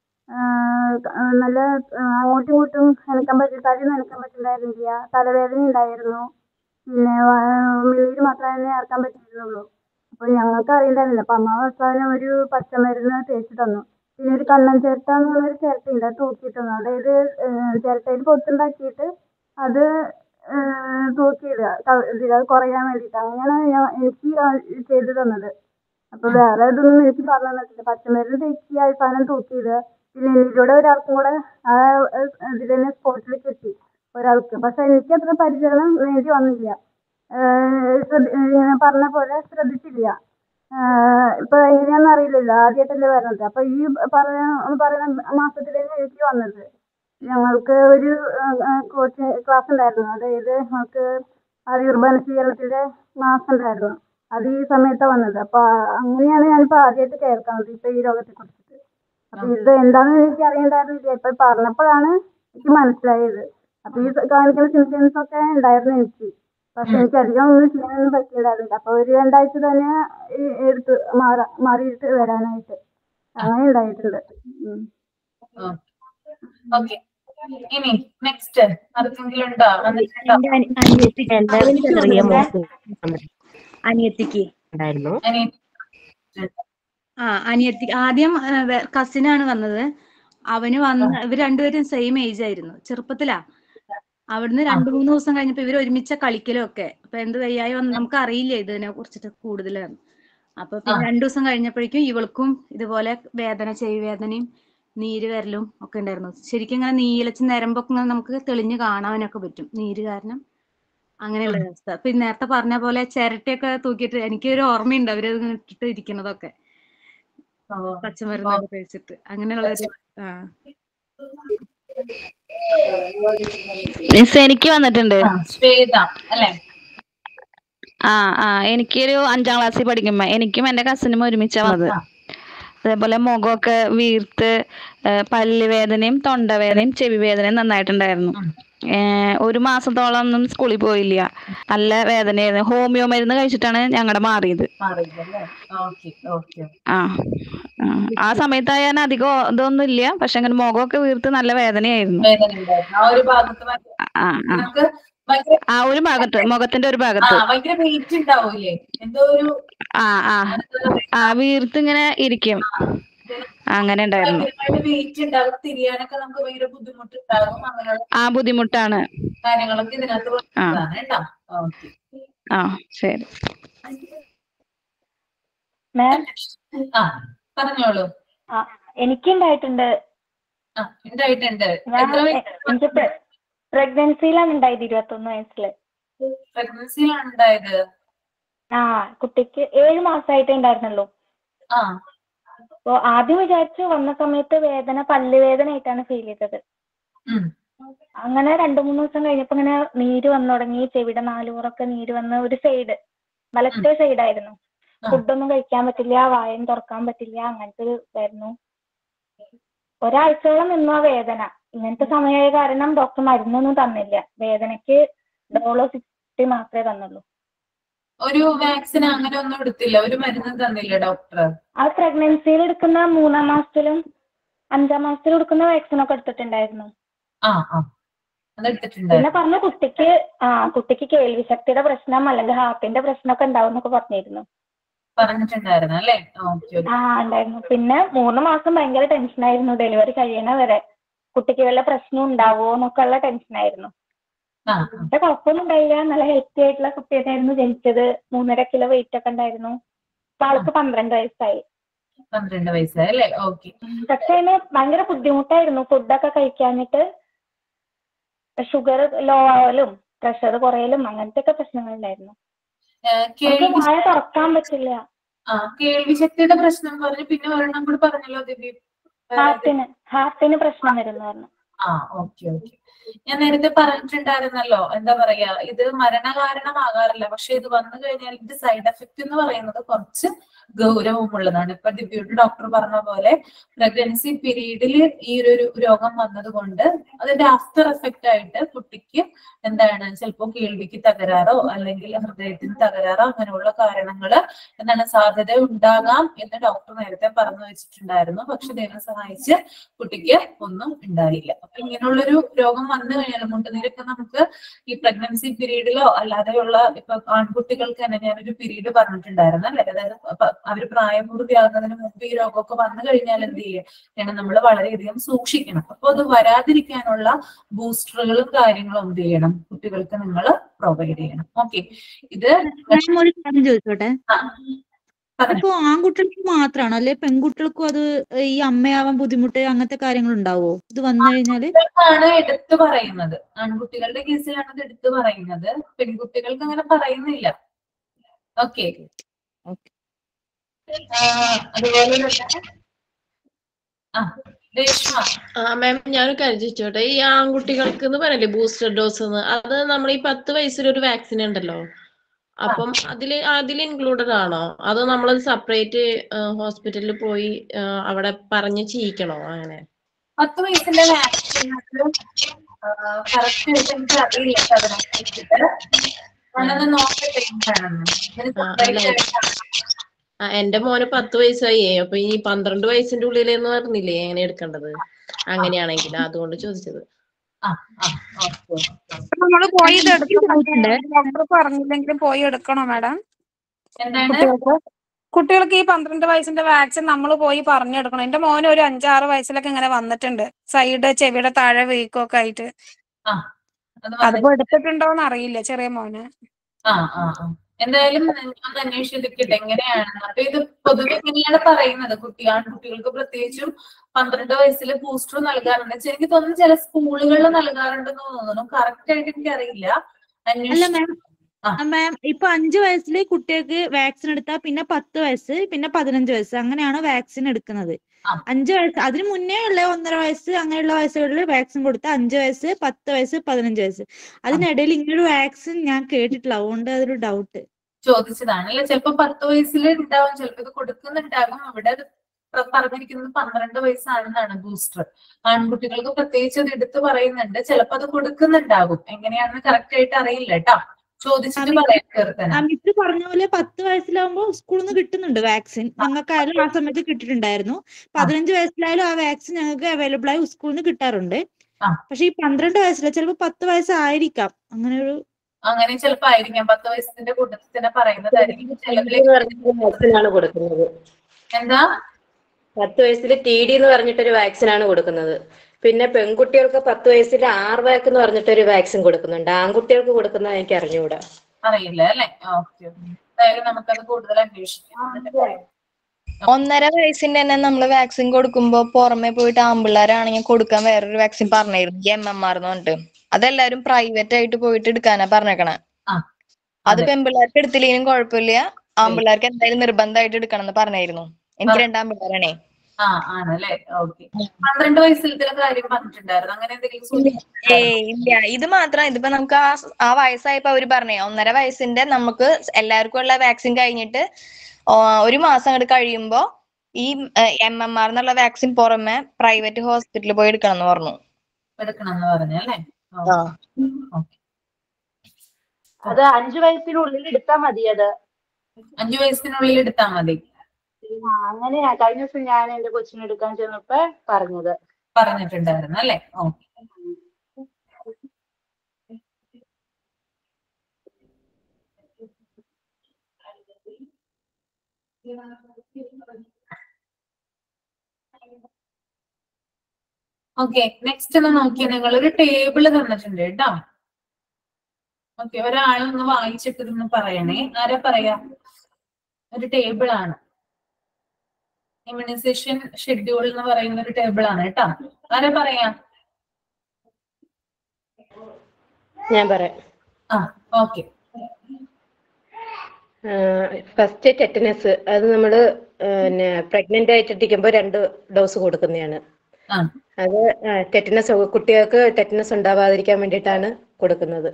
നല്ല അങ്ങോട്ടും ഇങ്ങോട്ടും തടി നനക്കാൻ പറ്റുന്നുണ്ടായിരുന്നില്ല. തലവേദന ഉണ്ടായിരുന്നു. പിന്നെ നീര് മാത്രമേ ഇറക്കാൻ പറ്റിയിരുന്നുള്ളൂ. അപ്പൊ ഞങ്ങൾക്ക് അറിയണ്ടായിരുന്നില്ല. അപ്പൊ അമ്മ അവസാനം ഒരു പച്ചമരുന്ന് തേച്ച് തന്നു. പിന്നെ ഒരു കണ്ണൻ ചിരട്ട എന്നുള്ളൊരു ചിരട്ടയുണ്ട്, അത് തൂക്കി തന്നു. അതായത് ചിരട്ടയിൽ പൊത്തുണ്ടാക്കിയിട്ട് അത് തൂക്കിയിടുക, അത് കുറയാൻ വേണ്ടിയിട്ട്. അങ്ങനെയാണ് എനിക്ക് ചെയ്തു തന്നത്. അപ്പൊ വേറെ ഇതൊന്നും എനിക്ക് പറഞ്ഞു തന്നിട്ടില്ല. പച്ചമരുന്ന് തേച്ച് അവസാനം തൂക്കിയിടുക. പിന്നെ എനിക്കൂടെ ഒരാൾക്കും കൂടെ ആ ഇതിൽ തന്നെ സ്പോട്ടിൽ കിട്ടി ഒരാൾക്ക്. പക്ഷെ എനിക്ക് അത്ര പരിചരണം വേണ്ടി വന്നില്ല. പറഞ്ഞ പോലെ ശ്രദ്ധിച്ചില്ല. ഇപ്പൊ എങ്ങനെയാണെന്ന് അറിയില്ലല്ലോ, ആദ്യമായിട്ടല്ലേ വരുന്നത്. അപ്പൊ ഈ പറയുന്ന മാസത്തിൽ തന്നെ എനിക്ക് വന്നത്. ഞങ്ങൾക്ക് ഒരു കോച്ചിങ് ക്ലാസ് ഉണ്ടായിരുന്നു. അതായത് നമുക്ക് ആയുർബലശീലത്തിന്റെ മാസം ഉണ്ടായിരുന്നു. അത് ഈ സമയത്താണ് വന്നത്. അപ്പൊ അങ്ങനെയാണ് ഞാനിപ്പോ ആദ്യമായിട്ട് കേൾക്കുന്നത് ഇപ്പൊ ഈ രോഗത്തെ കുറിച്ചിട്ട്. അപ്പൊ ഇത് എന്താണെന്ന് എനിക്ക് അറിയണ്ടായിരുന്നില്ല. ഇപ്പൊ പറഞ്ഞപ്പോഴാണ് എനിക്ക് മനസ്സിലായത്. അപ്പൊ ഈ കാണിക്കുന്ന സിംറ്റംസ് ഒക്കെ ഉണ്ടായിരുന്നു എനിക്ക്. പക്ഷെ എനിക്ക് അധികം ഒന്നും ചെയ്യാനൊന്നും പറ്റിയിട്ടുണ്ടായിരുന്നില്ല. അപ്പൊ ഒരു 2 ആഴ്ച തന്നെ എടുത്ത് മാറിയിട്ട് വരാനായിട്ട് അങ്ങനെ ഉണ്ടായിട്ടുണ്ട്. ഇനി നെക്സ്റ്റ് ആർക്കെങ്കിലും ഉണ്ടോ? അനിയത്തിക്ക് ഉണ്ടായിരുന്നു. അനിയത്തി ആദ്യം കസിനാണ് വന്നത്. അവന് ഇവർ രണ്ടുപേരും സെയിം ഏജ് ആയിരുന്നു. ചെറുപ്പത്തിലാ. അവിടുന്ന് 2-3 ദിവസം കഴിഞ്ഞപ്പോ ഇവർ ഒരുമിച്ച കളിക്കലും ഒക്കെ. അപ്പൊ എന്ത് വയ്യായി വന്ന് നമുക്ക് അറിയില്ല ഇതിനെ കുറിച്ചിട്ട് കൂടുതലാണ്. അപ്പൊ പിന്നെ 2 ദിവസം കഴിഞ്ഞപ്പോഴേക്കും ഇവൾക്കും ഇതുപോലെ വേദന, ചെവി വേദനയും നീര് വരലും ഒക്കെ ഉണ്ടായിരുന്നു. ശരിക്കും ഇങ്ങനെ നീലച്ച് ഞരമ്പൊക്കെ ഇങ്ങനെ നമുക്ക് തെളിഞ്ഞ് കാണാനൊക്കെ പറ്റും നീര് കാരണം. അങ്ങനെയുള്ള അവസ്ഥ. അപ്പൊ നേരത്തെ പറഞ്ഞ പോലെ ചിരട്ടയൊക്കെ തൂക്കിയിട്ട് എനിക്കൊരു ഓർമ്മയുണ്ട് അവര് ഇട്ടിട്ട് ഇരിക്കുന്നതൊക്കെ പച്ചമരുന്നൊക്കെ കഴിച്ചിട്ട് അങ്ങനെയുള്ളൊരു മിസ് എനിക്ക് വന്നിട്ടുണ്ട്. ശ്വേത അല്ലെ? എനിക്കൊരു 5ാം ക്ലാസ്സിൽ പഠിക്കുമ്പോ എനിക്കും എന്റെ കസിനും ഒരുമിച്ചാ വന്നത്. അതേപോലെ മുഖമൊക്കെ വീർത്ത് പല്ലുവേദനയും തൊണ്ടവേദനയും ചെവി വേദനയും നന്നായിട്ടുണ്ടായിരുന്നു. 1 മാസത്തോളം ഒന്നും സ്കൂളിൽ പോയില്ല. നല്ല വേദനയായിരുന്നു. ഹോമിയോ മരുന്ന് കഴിച്ചിട്ടാണ് ഞങ്ങളുടെ മാറിയത്. ആ സമയത്തായ അധികം ഇതൊന്നും ഇല്ല. പക്ഷെ അങ്ങനെ മുഖമൊക്കെ വീർത്ത് നല്ല വേദനയായിരുന്നു. ഒരു ഭാഗത്ത് മുഖത്തിന്റെ ഒരു ഭാഗത്ത് വീർത്ത് ഇങ്ങനെ ഇരിക്കും. അങ്ങനെ ഉണ്ടായിരുന്നു. ബുദ്ധിമുട്ടാണ്. ശരി. മാം പറഞ്ഞോളൂ. എനിക്കുണ്ടായിട്ടുണ്ട്. എനിക്ക് പ്രഗ്നൻസിയിലാണ് ഉണ്ടായത്. 21 വയസ്സില് പ്രഗ്നൻസിയിലാണ് ഉണ്ടായത്. കുട്ടിക്ക് 7 മാസമായിട്ടേ ഉണ്ടായിരുന്നുള്ളൂ. അപ്പൊ ആദ്യം വിചാരിച്ചു വന്ന സമയത്ത് വേദന പല്ലുവേദന ആയിട്ടാണ് ഫീൽ ചെയ്തത്. അങ്ങനെ 2-3 ദിവസം കഴിഞ്ഞപ്പോ ഇങ്ങനെ നീര് വന്നു തുടങ്ങി. ചെവിയുടെ 4 പുറമൊക്കെ നീര് വന്ന് ഒരു സൈഡ് വലത്തെ സൈഡായിരുന്നു. ഫുഡൊന്നും കഴിക്കാൻ പറ്റില്ല, വായും തുറക്കാൻ പറ്റില്ല, അങ്ങനത്തെ ഒരു ഇതായിരുന്നു. ഒരാഴ്ചയോളം നിന്നു ആ വേദന. ഇങ്ങനത്തെ സമയമായ കാരണം ഡോക്ടർ മരുന്നൊന്നും തന്നില്ല. വേദനയ്ക്ക് ഡോളോ 60 മാത്രമേ തന്നുള്ളൂ. ഒരു വാക്സിൻ അങ്ങനെ ഒന്നും എടുത്തില്ല, ഒരു മരുന്നും തന്നില്ല ഡോക്ടർ? ആ പ്രഗ്നൻസിയിൽ എടുക്കുന്ന 3-ാം മാസത്തിലും 5-ാം മാസത്തിലും എടുക്കുന്ന വാക്സിൻ ഒക്കെ എടുത്തിട്ടുണ്ടായിരുന്നു. പിന്നെ പറഞ്ഞു കുട്ടിക്ക് കേൾവി ശക്തിയുടെ പ്രശ്നം അല്ലെങ്കിൽ ഹാർട്ടിന്റെ പ്രശ്നമൊക്കെ ഉണ്ടാവും എന്നൊക്കെ പറഞ്ഞിരുന്നു. ഉണ്ടായിരുന്നു. പിന്നെ 3 മാസം ഭയങ്കര ടെൻഷനായിരുന്നു. ഡെലിവറി കഴിയണ വരെ കുട്ടിക്ക് വല്ല പ്രശ്നം ഉണ്ടാവോ എന്നൊക്കെ ഉള്ള ടെൻഷനായിരുന്നു. പക്ഷെ കുഴപ്പമൊന്നും ഉണ്ടായില്ല. നല്ല ഹെൽത്തി ആയിട്ടുള്ള കുട്ടിയായിരുന്നു ജനിച്ചത്. 3.5 കിലോ വെയിറ്റ് ഒക്കെ ഉണ്ടായിരുന്നു. ആൾക്ക് 12 വയസ്സായി. 12 വയസ്സായി അല്ലേ? പക്ഷെ അതിന് ഭയങ്കര ബുദ്ധിമുട്ടായിരുന്നു ഫുഡൊക്കെ കഴിക്കാഞ്ഞിട്ട്. ഷുഗർ ലോ ആവലും പ്രഷർ കുറയലും അങ്ങനത്തെ ഒക്കെ പ്രശ്നങ്ങളുണ്ടായിരുന്നു. വായ തുറക്കാൻ പറ്റില്ല. കേൾവി ശക്തിയുടെ പ്രശ്നം പറഞ്ഞു. പിന്നെ ഒരെണ്ണം കൂടി പറഞ്ഞല്ലോ ദിവ്യ. ഹാർട്ടിന് പ്രശ്നം വരുന്നു പറഞ്ഞു. ഞാൻ നേരത്തെ പറഞ്ഞിട്ടുണ്ടായിരുന്നല്ലോ, എന്താ പറയാ, ഇത് മരണകാരണമാകാറില്ല. പക്ഷെ ഇത് വന്നു കഴിഞ്ഞാൽ ഇതിന്റെ സൈഡ് എഫക്ട് എന്ന് പറയുന്നത് കുറച്ച് ഗൗരവമുള്ളതാണ്. ഇപ്പൊ ദിവ്യയുടെ ഡോക്ടർ പറഞ്ഞ പോലെ പ്രഗ്നൻസി പീരീഡിൽ ഈ ഒരു രോഗം വന്നത് കൊണ്ട് അതിന്റെ ആഫ്റ്റർ എഫക്റ്റ് ആയിട്ട് കുട്ടിക്ക് എന്താണ് ചിലപ്പോൾ കേൾവിക്ക് തകരാറോ അല്ലെങ്കിൽ ഹൃദയത്തിന് തകരാറോ അങ്ങനെയുള്ള കാരണങ്ങള് സാധ്യത ഉണ്ടാകാം എന്ന് ഡോക്ടർ നേരത്തെ പറഞ്ഞു വെച്ചിട്ടുണ്ടായിരുന്നു. പക്ഷെ ദൈവം സഹായിച്ച് കുട്ടിക്ക് ഒന്നും ഉണ്ടായില്ല. അപ്പൊ ഇങ്ങനെയുള്ളൊരു രോഗം വന്നു കഴിഞ്ഞാൽ മുട്ടുനീരൊക്കെ നമുക്ക് ഈ പ്രഗ്നൻസി പീരീഡിലോ അല്ലാതെയുള്ള ഇപ്പൊ ആൺകുട്ടികൾക്ക് തന്നെ ഞാനൊരു പീരീഡ് പറഞ്ഞിട്ടുണ്ടായിരുന്നു അല്ലെ, അതായത് അവര് പ്രായപൂർത്തിയാകുന്നതിന് മുമ്പ് ഈ രോഗമൊക്കെ വന്നു കഴിഞ്ഞാൽ എന്ത് ചെയ്യണം, നമ്മൾ വളരെയധികം സൂക്ഷിക്കണം. അപ്പൊ അത് വരാതിരിക്കാനുള്ള ബൂസ്റ്ററുകളും കാര്യങ്ങളും എന്ത് ചെയ്യണം, കുട്ടികൾക്ക് നിങ്ങൾ പ്രൊവൈഡ് ചെയ്യണം. ഓക്കെ, ഇത് ഒരു കാര്യം ചോദിച്ചോട്ടെ. ഇപ്പൊ ആൺകുട്ടികൾക്ക് മാത്രമാണോ അല്ലെ പെൺകുട്ടികൾക്കും അത് ഈ അമ്മയാവാൻ ബുദ്ധിമുട്ട് അങ്ങനത്തെ കാര്യങ്ങൾ ഉണ്ടാവോ ഇത് വന്നു കഴിഞ്ഞാല്? ആണ് എടുത്തു പറയുന്നത്. ആൺകുട്ടികളുടെ കേസിലാണ് ഇത് എടുത്തു പറയുന്നത്. പെൺകുട്ടികൾക്ക് അങ്ങനെ പറയുന്നില്ല. ഓക്കെ, അതുപോലെ മാം ഞാനൊരു കാര്യം ചോദിച്ചോട്ടെ, ഈ ആൺകുട്ടികൾക്ക് എന്ന് പറയല്ലേ ബൂസ്റ്റർ ഡോസ് എന്ന്, അത് നമ്മൾ ഈ 10 വയസ്സിലൊരു വാക്സിൻ ഉണ്ടല്ലോ, അപ്പം അതിൽ ഇൻക്ലൂഡഡ് ആണോ അതോ നമ്മൾ സെപ്പറേറ്റ് ഹോസ്പിറ്റലിൽ പോയി അവിടെ പറഞ്ഞ് ചെയ്യിക്കണോ? അങ്ങനെ 10 വയസ്സിന്റെ വാക്സിൻ കറക്റ്റ് എനിക്ക് അറിയില്ല. ഞാനത് നോക്കട്ടെ. എന്റെ മോന് 10 വയസ്സായി. അപ്പൊ ഈ 12 വയസ്സിന്റെ ഉള്ളിൽ എന്ന് പറഞ്ഞില്ലേ എങ്ങനെ എടുക്കേണ്ടത്? അങ്ങനെയാണെങ്കിൽ അതുകൊണ്ട് ചോദിച്ചത്. നമ്മള് പോയി ഡോക്ടർ പറഞ്ഞില്ലെങ്കിലും പോയി എടുക്കണോ മാഡം? കുട്ടികൾക്ക് ഈ 12 വയസ്സിന്റെ വാക്സിൻ നമ്മൾ പോയി പറഞ്ഞെടുക്കണം. എന്റെ മോന് ഒരു 5-6 വയസ്സിലൊക്കെ ഇങ്ങനെ വന്നിട്ടുണ്ട്, സൈഡ് ചെവിയുടെ താഴെ വീക്കൊക്കെ ആയിട്ട്. അതിപ്പോ എടുത്തിട്ടുണ്ടോന്ന് അറിയില്ല ചെറിയ മോന്. എന്തായാലും ഒന്ന് അന്വേഷിച്ചിരിക്കട്ടെ എങ്ങനെയാണെന്ന്. അപ്പൊ ഇത് പൊതുവെ എങ്ങനെയാണ് പറയുന്നത്, ആൺകുട്ടികൾക്ക് പ്രത്യേകിച്ചും 12 വയസ്സിൽ ബൂസ്റ്റർ നൽകാറുണ്ട്. എനിക്ക് തോന്നുന്നു ചില സ്കൂളുകളിൽ നൽകാറുണ്ടെന്ന് തോന്നുന്നു. കറക്റ്റ് ആയിട്ട് എനിക്കറിയില്ല. അല്ല മാം ഇപ്പൊ 5 വയസ്സില് കുട്ടികൾക്ക് വാക്സിൻ എടുത്താൽ പിന്നെ 10 വയസ്സ് പിന്നെ 15 വയസ്സ് അങ്ങനെയാണ് വാക്സിൻ എടുക്കുന്നത്. 5 വയസ്സ് അതിന് മുന്നേ ഉള്ള 1.5 വയസ്സ് അങ്ങനെയുള്ള വയസ്സുകളിൽ വാക്സിൻ കൊടുത്താൽ 5 വയസ്സ് 10 വയസ്സ് 15 വയസ്സ് അതിനിടയിൽ ഇങ്ങനൊരു വാക്സിൻ ഞാൻ കേട്ടിട്ടില്ല. അതുകൊണ്ട് അതൊരു ഡൗട്ട് ചോദിച്ചതാണ്. അല്ലെ ചിലപ്പോ 10 വയസ്സിൽ ഉണ്ടാവും, ചിലപ്പോ ഇത് കൊടുക്കുന്നുണ്ടാകും. ഇവിടെ പറഞ്ഞിരിക്കുന്നത് 12 വയസ്സാണെന്നാണ് ബൂസ്റ്റർ. ആൺകുട്ടികൾക്ക് പ്രത്യേകിച്ച് അത് എടുത്ത് പറയുന്നുണ്ട്. ചിലപ്പോ അത് കൊടുക്കുന്നുണ്ടാകും. എങ്ങനെയാണെന്ന് കറക്റ്റ് ആയിട്ട് അറിയില്ല കേട്ടോ. ചോദിച്ചിട്ട് പറയാം. മിസ് പറഞ്ഞ പോലെ 10 വയസ്സിലാവുമ്പോ സ്കൂളിൽ നിന്ന് കിട്ടുന്നുണ്ട് വാക്സിൻ. ഞങ്ങൾക്കായാലും ആ സമയത്ത് കിട്ടിയിട്ടുണ്ടായിരുന്നു. 15 വയസ്സിലായാലും ആ വാക്സിൻ ഞങ്ങൾക്ക് അവൈലബിൾ ആയി സ്കൂളിൽ നിന്ന് കിട്ടാറുണ്ട്. പക്ഷെ ഈ 12 വയസ്സില ചിലപ്പോ 10 വയസ്സായിരിക്കാം. അങ്ങനെ ചിലപ്പോ ആയിരിക്കാം. 10 വയസ്സിന്റെ കൂട്ടത്തിൽ തന്നെ പറയുന്നതായിരിക്കും. കൊടുക്കുന്നത് എന്താ 10 വയസ്സിൽ TD എന്ന് പറഞ്ഞിട്ടൊരു വാക്സിൻ ആണ് കൊടുക്കുന്നത്. പിന്നെ പെൺകുട്ടികൾക്ക് 10 വയസ്സിൽ RVAC എന്ന് പറഞ്ഞിട്ടൊരു വാക്സിൻ കൊടുക്കുന്നുണ്ട്. ആൺകുട്ടികൾക്ക് കൊടുക്കുന്നത് എനിക്ക് അറിഞ്ഞുകൂടാ. അറിയില്ല അല്ലെ? ഓക്കെ. എന്തായാലും നമുക്കത് കൂടുതൽ അന്വേഷിക്കാം. 1.5 വയസ്സിന്റെ തന്നെ നമ്മള് വാക്സിൻ കൊടുക്കുമ്പോ പുറമെ പോയിട്ട് ആമ്പിള്ളേരാണെങ്കിൽ കൊടുക്കാൻ വേറൊരു വാക്സിൻ പറഞ്ഞിരുന്നു, MMR എന്ന് പറഞ്ഞിട്ട്. അതെല്ലാരും പ്രൈവറ്റ് ആയിട്ട് പോയിട്ട് എടുക്കാനാ പറഞ്ഞേക്കണേ. അത് പെൺപിള്ളേർക്ക് എടുത്തില്ലെങ്കിലും കുഴപ്പമില്ല, ആമ്പിള്ളേർക്ക് എന്തായാലും നിർബന്ധമായിട്ട് എടുക്കണം എന്ന് പറഞ്ഞായിരുന്നു. എനിക്ക് 2 ആമ്പിള്ളേരാണേ. ആണല്ലേ? ഓക്കെ. 12 വയസ്സിലത്തെ കാര്യം പറഞ്ഞിട്ടുണ്ടായിരുന്നു. അങ്ങനെ എന്തെങ്കിലും? ഇല്ല, ഇത് മാത്രം. ഇതിപ്പോ നമുക്ക് ആ വയസ്സായപ്പോ അവര് പറഞ്ഞേ 1.5 വയസ്സിന്റെ നമുക്ക് എല്ലാവർക്കും ഉള്ള വാക്സിൻ കഴിഞ്ഞിട്ട് 1 മാസം അങ്ങോട്ട് കഴിയുമ്പോ ഈ MMR എന്നുള്ള വാക്സിൻ പുറമെ പ്രൈവറ്റ് ഹോസ്പിറ്റലിൽ പോയി എടുക്കണം എന്ന് പറഞ്ഞു. അത് 5 വയസ്സിനുള്ളിൽ എടുത്താൽ മതി. അത് 5 വയസ്സിനുള്ളിൽ എടുത്താൽ മതി. അങ്ങനെയാ കഴിഞ്ഞ ദിവസം ഞാൻ എന്റെ കൊച്ചിനെ എടുക്കാൻ ചെന്നപ്പോ പറഞ്ഞിട്ടുണ്ടായിരുന്നു അല്ലെ? ഓക്കെ. നെക്സ്റ്റ് ഒന്ന് നോക്കിയാൽ നിങ്ങൾ ഒരു ടേബിള് തന്നിട്ടുണ്ട് കേട്ടോ. ഓക്കെ, ഒരാളൊന്ന് വായിച്ചിട്ട് ഇതൊന്ന് പറയണേ. ആരാ പറയാ? ഒരു ടേബിൾ ആണ്, ഇമ്മ്യൂണൈസേഷൻ ഷെഡ്യൂൾ എന്ന് പറയുന്ന ഒരു ടേബിൾ ആണ് കേട്ടോ. ആരാ പറയാ? ഞാൻ പറയാം. ഓക്കെ. ഫസ്റ്റ് ടെറ്റനസ്, അത് നമ്മള് പ്രഗ്നന്റ് ആയിട്ടിരിക്കുമ്പോ 2 ഡോസ് കൊടുക്കുന്നതാണ്. അത് ടെറ്റനസ് കുട്ടികൾക്ക് ടെറ്റനസ് ഉണ്ടാവാതിരിക്കാൻ വേണ്ടിയിട്ടാണ് കൊടുക്കുന്നത്.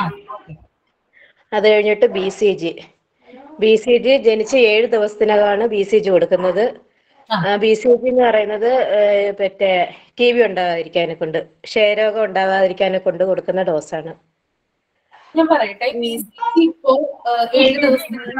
അത് കഴിഞ്ഞിട്ട് BCG ജനിച്ച് 7 ദിവസത്തിനകമാണ് BCG കൊടുക്കുന്നത്. BCG എന്ന് പറയുന്നത് മറ്റേ TB ഉണ്ടാവാതിരിക്കാനെ കൊണ്ട്, ക്ഷയരോഗം ഉണ്ടാവാതിരിക്കാനെ കൊണ്ട് കൊടുക്കുന്ന ഡോസാണ്. ഞാൻ പറയട്ടെ, BCG ഇപ്പോ 7 ദിവസത്തിന്